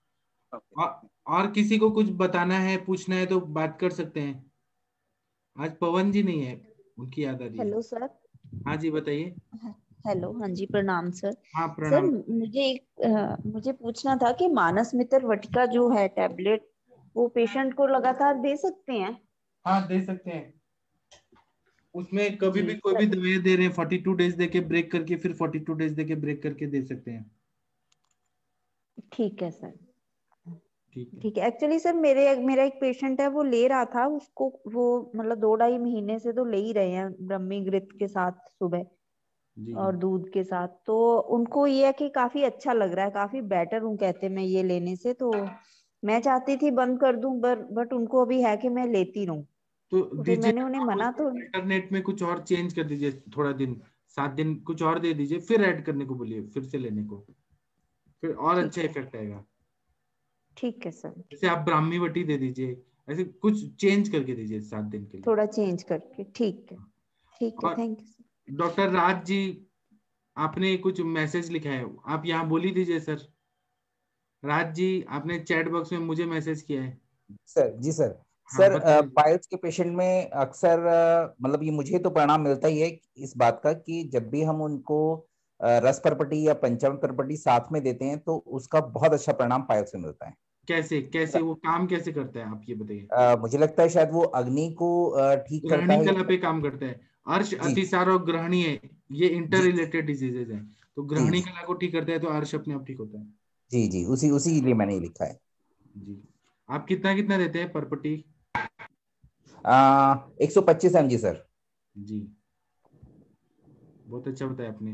और किसी को कुछ बताना है, पूछना है तो बात कर सकते हैं। आज पवन जी नहीं है, उनकी याद आ रही है। Hello sir. हाँ जी बताइए। हेलो, हाँ जी, प्रणाम सर। हाँ सर प्रणाम। मुझे पूछना था कि मानस मित्र वटिका जो है टैबलेट, वो पेशेंट को लगातार दे सकते हैं? हाँ दे सकते हैं। उसमें कभी जी भी कोई सर। भी दवाई दे रहे हैं, 42 डेज देके ब्रेक करके, फिर 42 डेज देके ब्रेक करके दे सकते हैं। ठीक है सर। ठीक है। ठीक है। एक्चुअली सर मेरा एक पेशेंट है, वो ले रहा था उसको, वो मतलब 2-2.5 महीने से तो ले ही रहे हैं ब्रह्मी घृत के साथ सुबह जी और दूध के साथ। तो उनको ये है कि काफी अच्छा लग रहा है, काफी बेटर हूँ कहते मैं ये लेने से। तो मैं चाहती थी बंद कर दूं, बट उनको अभी है कि मैं लेती रहूं। तो तो फिर दीजिए, मैंने उन्हें मना तो अल्टरनेट में कुछ और चेंज कर दीजिए, थोड़ा दिन 7 दिन कुछ और दे दीजिए, फिर ऐड करने को बोलिए, फिर से लेने को, फिर और ठीक अच्छा है। इफेक्ट आएगा। ठीक है सर। जैसे आप ब्राह्मी वटी दे दीजिए, ऐसे कुछ चेंज करके दीजिए 7 दिन के लिए। थोड़ा चेंज करके। ठीक है। ठीक है, और thank you. Doctor Raj ji, आपने कुछ मैसेज लिखा है, आप यहाँ बोल ही दीजिए सर। राज जी, आपने चैट बॉक्स में मुझे मैसेज किया है। सर जी सर। हाँ सर बताइए। पाइल्स के पेशेंट में अक्सर मतलब ये मुझे तो परिणाम मिलता ही है इस बात का कि जब भी हम उनको रस परपटी या पंचम परपटी साथ में देते हैं तो उसका बहुत अच्छा परिणाम पाइल्स में मिलता है। कैसे कैसे वो काम कैसे करता है, आप ये बताइए। मुझे लगता है शायद वो अग्नि को ठीक करता ग्रहणी है। कला पे काम करता है। अर्श, जी अतिसार और ग्रहणी है, ये इंटर जी रिलेटेड डिजीजेज हैं। तो जी ग्रहणी जी कला को ठीक करता है तो अर्श अपने आप ठीक होता है। जी जी, उसी उसी के लिए मैंने ये लिखा है। जी। आप कितना कितना देते हैं परपटी? 125 mg सर। जी, बहुत अच्छा बताया आपने।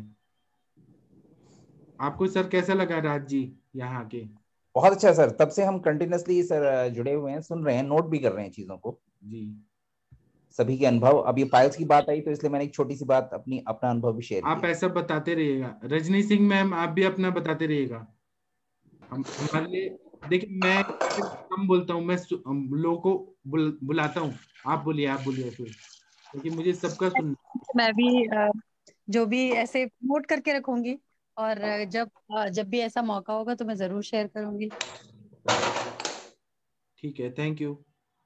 आपको सर कैसा लगा राज जी यहाँ के? बहुत अच्छा सर, तब से हम कंटिन्यूअसली सर जुड़े हुए हैं, सुन रहे हैं, नोट भी कर रहे हैं चीजों को, जी। सभी के अनुभव। अब ये पाइल्स की बात आई तो इसलिए मैंने एक छोटी सी बात अपना अनुभव भी शेयर आप किया। ऐसा बताते रहिएगा। रजनी सिंह मैम, आप भी अपना बताते रहिएगा। हम हमारे लिए, देखिए मैं कम बोलता हूँ, मैं हम लोगों को बुलाता हूँ। आप बोलिए फिर, क्योंकि मुझे सबका सुनना। मैं भी जो भी ऐसे नोट करके रखूंगी, और जब भी ऐसा मौका होगा तो मैं जरूर शेयर करूंगी। ठीक है, थैंक यू।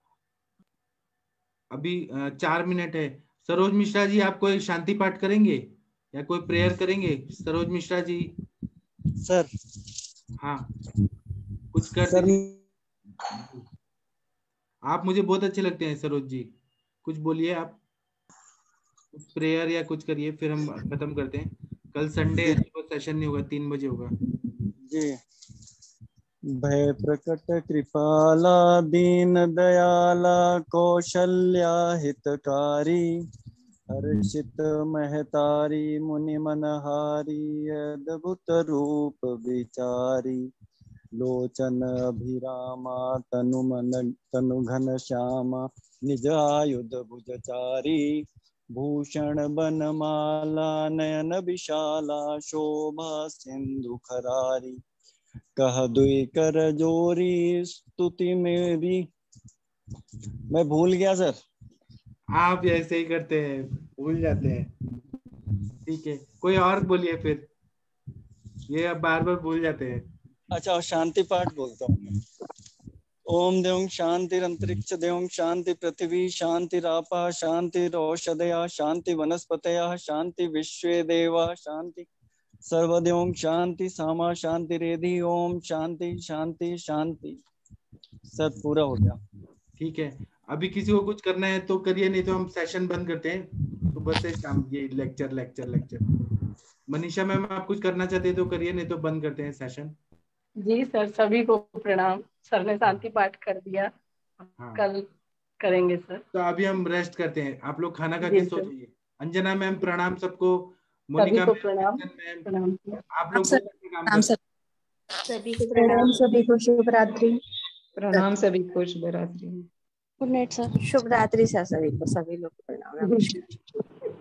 अभी 4 मिनट है। सरोज मिश्रा जी, आप कोई शांति पाठ करेंगे या कोई प्रेयर करेंगे? सरोज मिश्रा जी। सर। हाँ, कुछ कर सर दीजिए। आप मुझे बहुत अच्छे लगते हैं सरोज जी, कुछ बोलिए आप, कुछ प्रेयर या कुछ करिए, फिर हम खत्म करते हैं। कल संडे है तो सेशन नहीं होगा, 3 बजे होगा। जी। भय प्रकट कृपाला दीन दयाला कौशल्या हितकारी हर्षित महतारी मुनि मनहारी अद्भुत रूप विचारी लोचन अभिरामा तनु घन श्यामा निज आयुध भुजचारी भूषण बनमाला नयन विशाला शोभा सिंधु खरारी कह दुई कर जोरी स्तुति मेरी। मैं भूल गया सर। आप ऐसे ही करते हैं, भूल जाते हैं। ठीक है, कोई और बोलिए फिर, ये अब बार बार भूल जाते हैं। अच्छा, शांति पाठ बोलता हूँ। ओम देवं शांतिरंतरिक्ष देवं शांति पृथ्वी शांतिरापः शांतिरौषधयः शांति वनस्पतयः शांति विश्वे देवा शांति सर्वदेवं शांति सामा शांति रेधि। ओम शांति शांति शांति। सब पूरा हो गया। ठीक है, अभी किसी को कुछ करना है तो करिए, नहीं तो हम सेशन बंद करते हैं सुबह से शाम। ये लेक्चर। मनीषा मैम, आप कुछ करना चाहते हैं तो करिए, नहीं तो बंद करते हैं सेशन। जी सर, सभी को प्रणाम। सर ने शांति पाठ कर दिया। हाँ, कल करेंगे सर। तो अभी हम रेस्ट करते हैं, आप लोग खाना खा जी के सो सर। जाइए। अंजना मैम प्रणाम सबको, सभी मोनिका को मैम, प्रणाम। मैम, प्रणाम आप लोग बहुत अच्छे काम प्रणाम कर। सर। सभी को प्रणाम प्रणाम। सभी को, शुभ रात्रि। प्रणाम सभी को, शुभ रात्रि। Good night sir. शुभ रात्रि सर, सभी को, सभी लोग को प्रणाम। नमस्कार।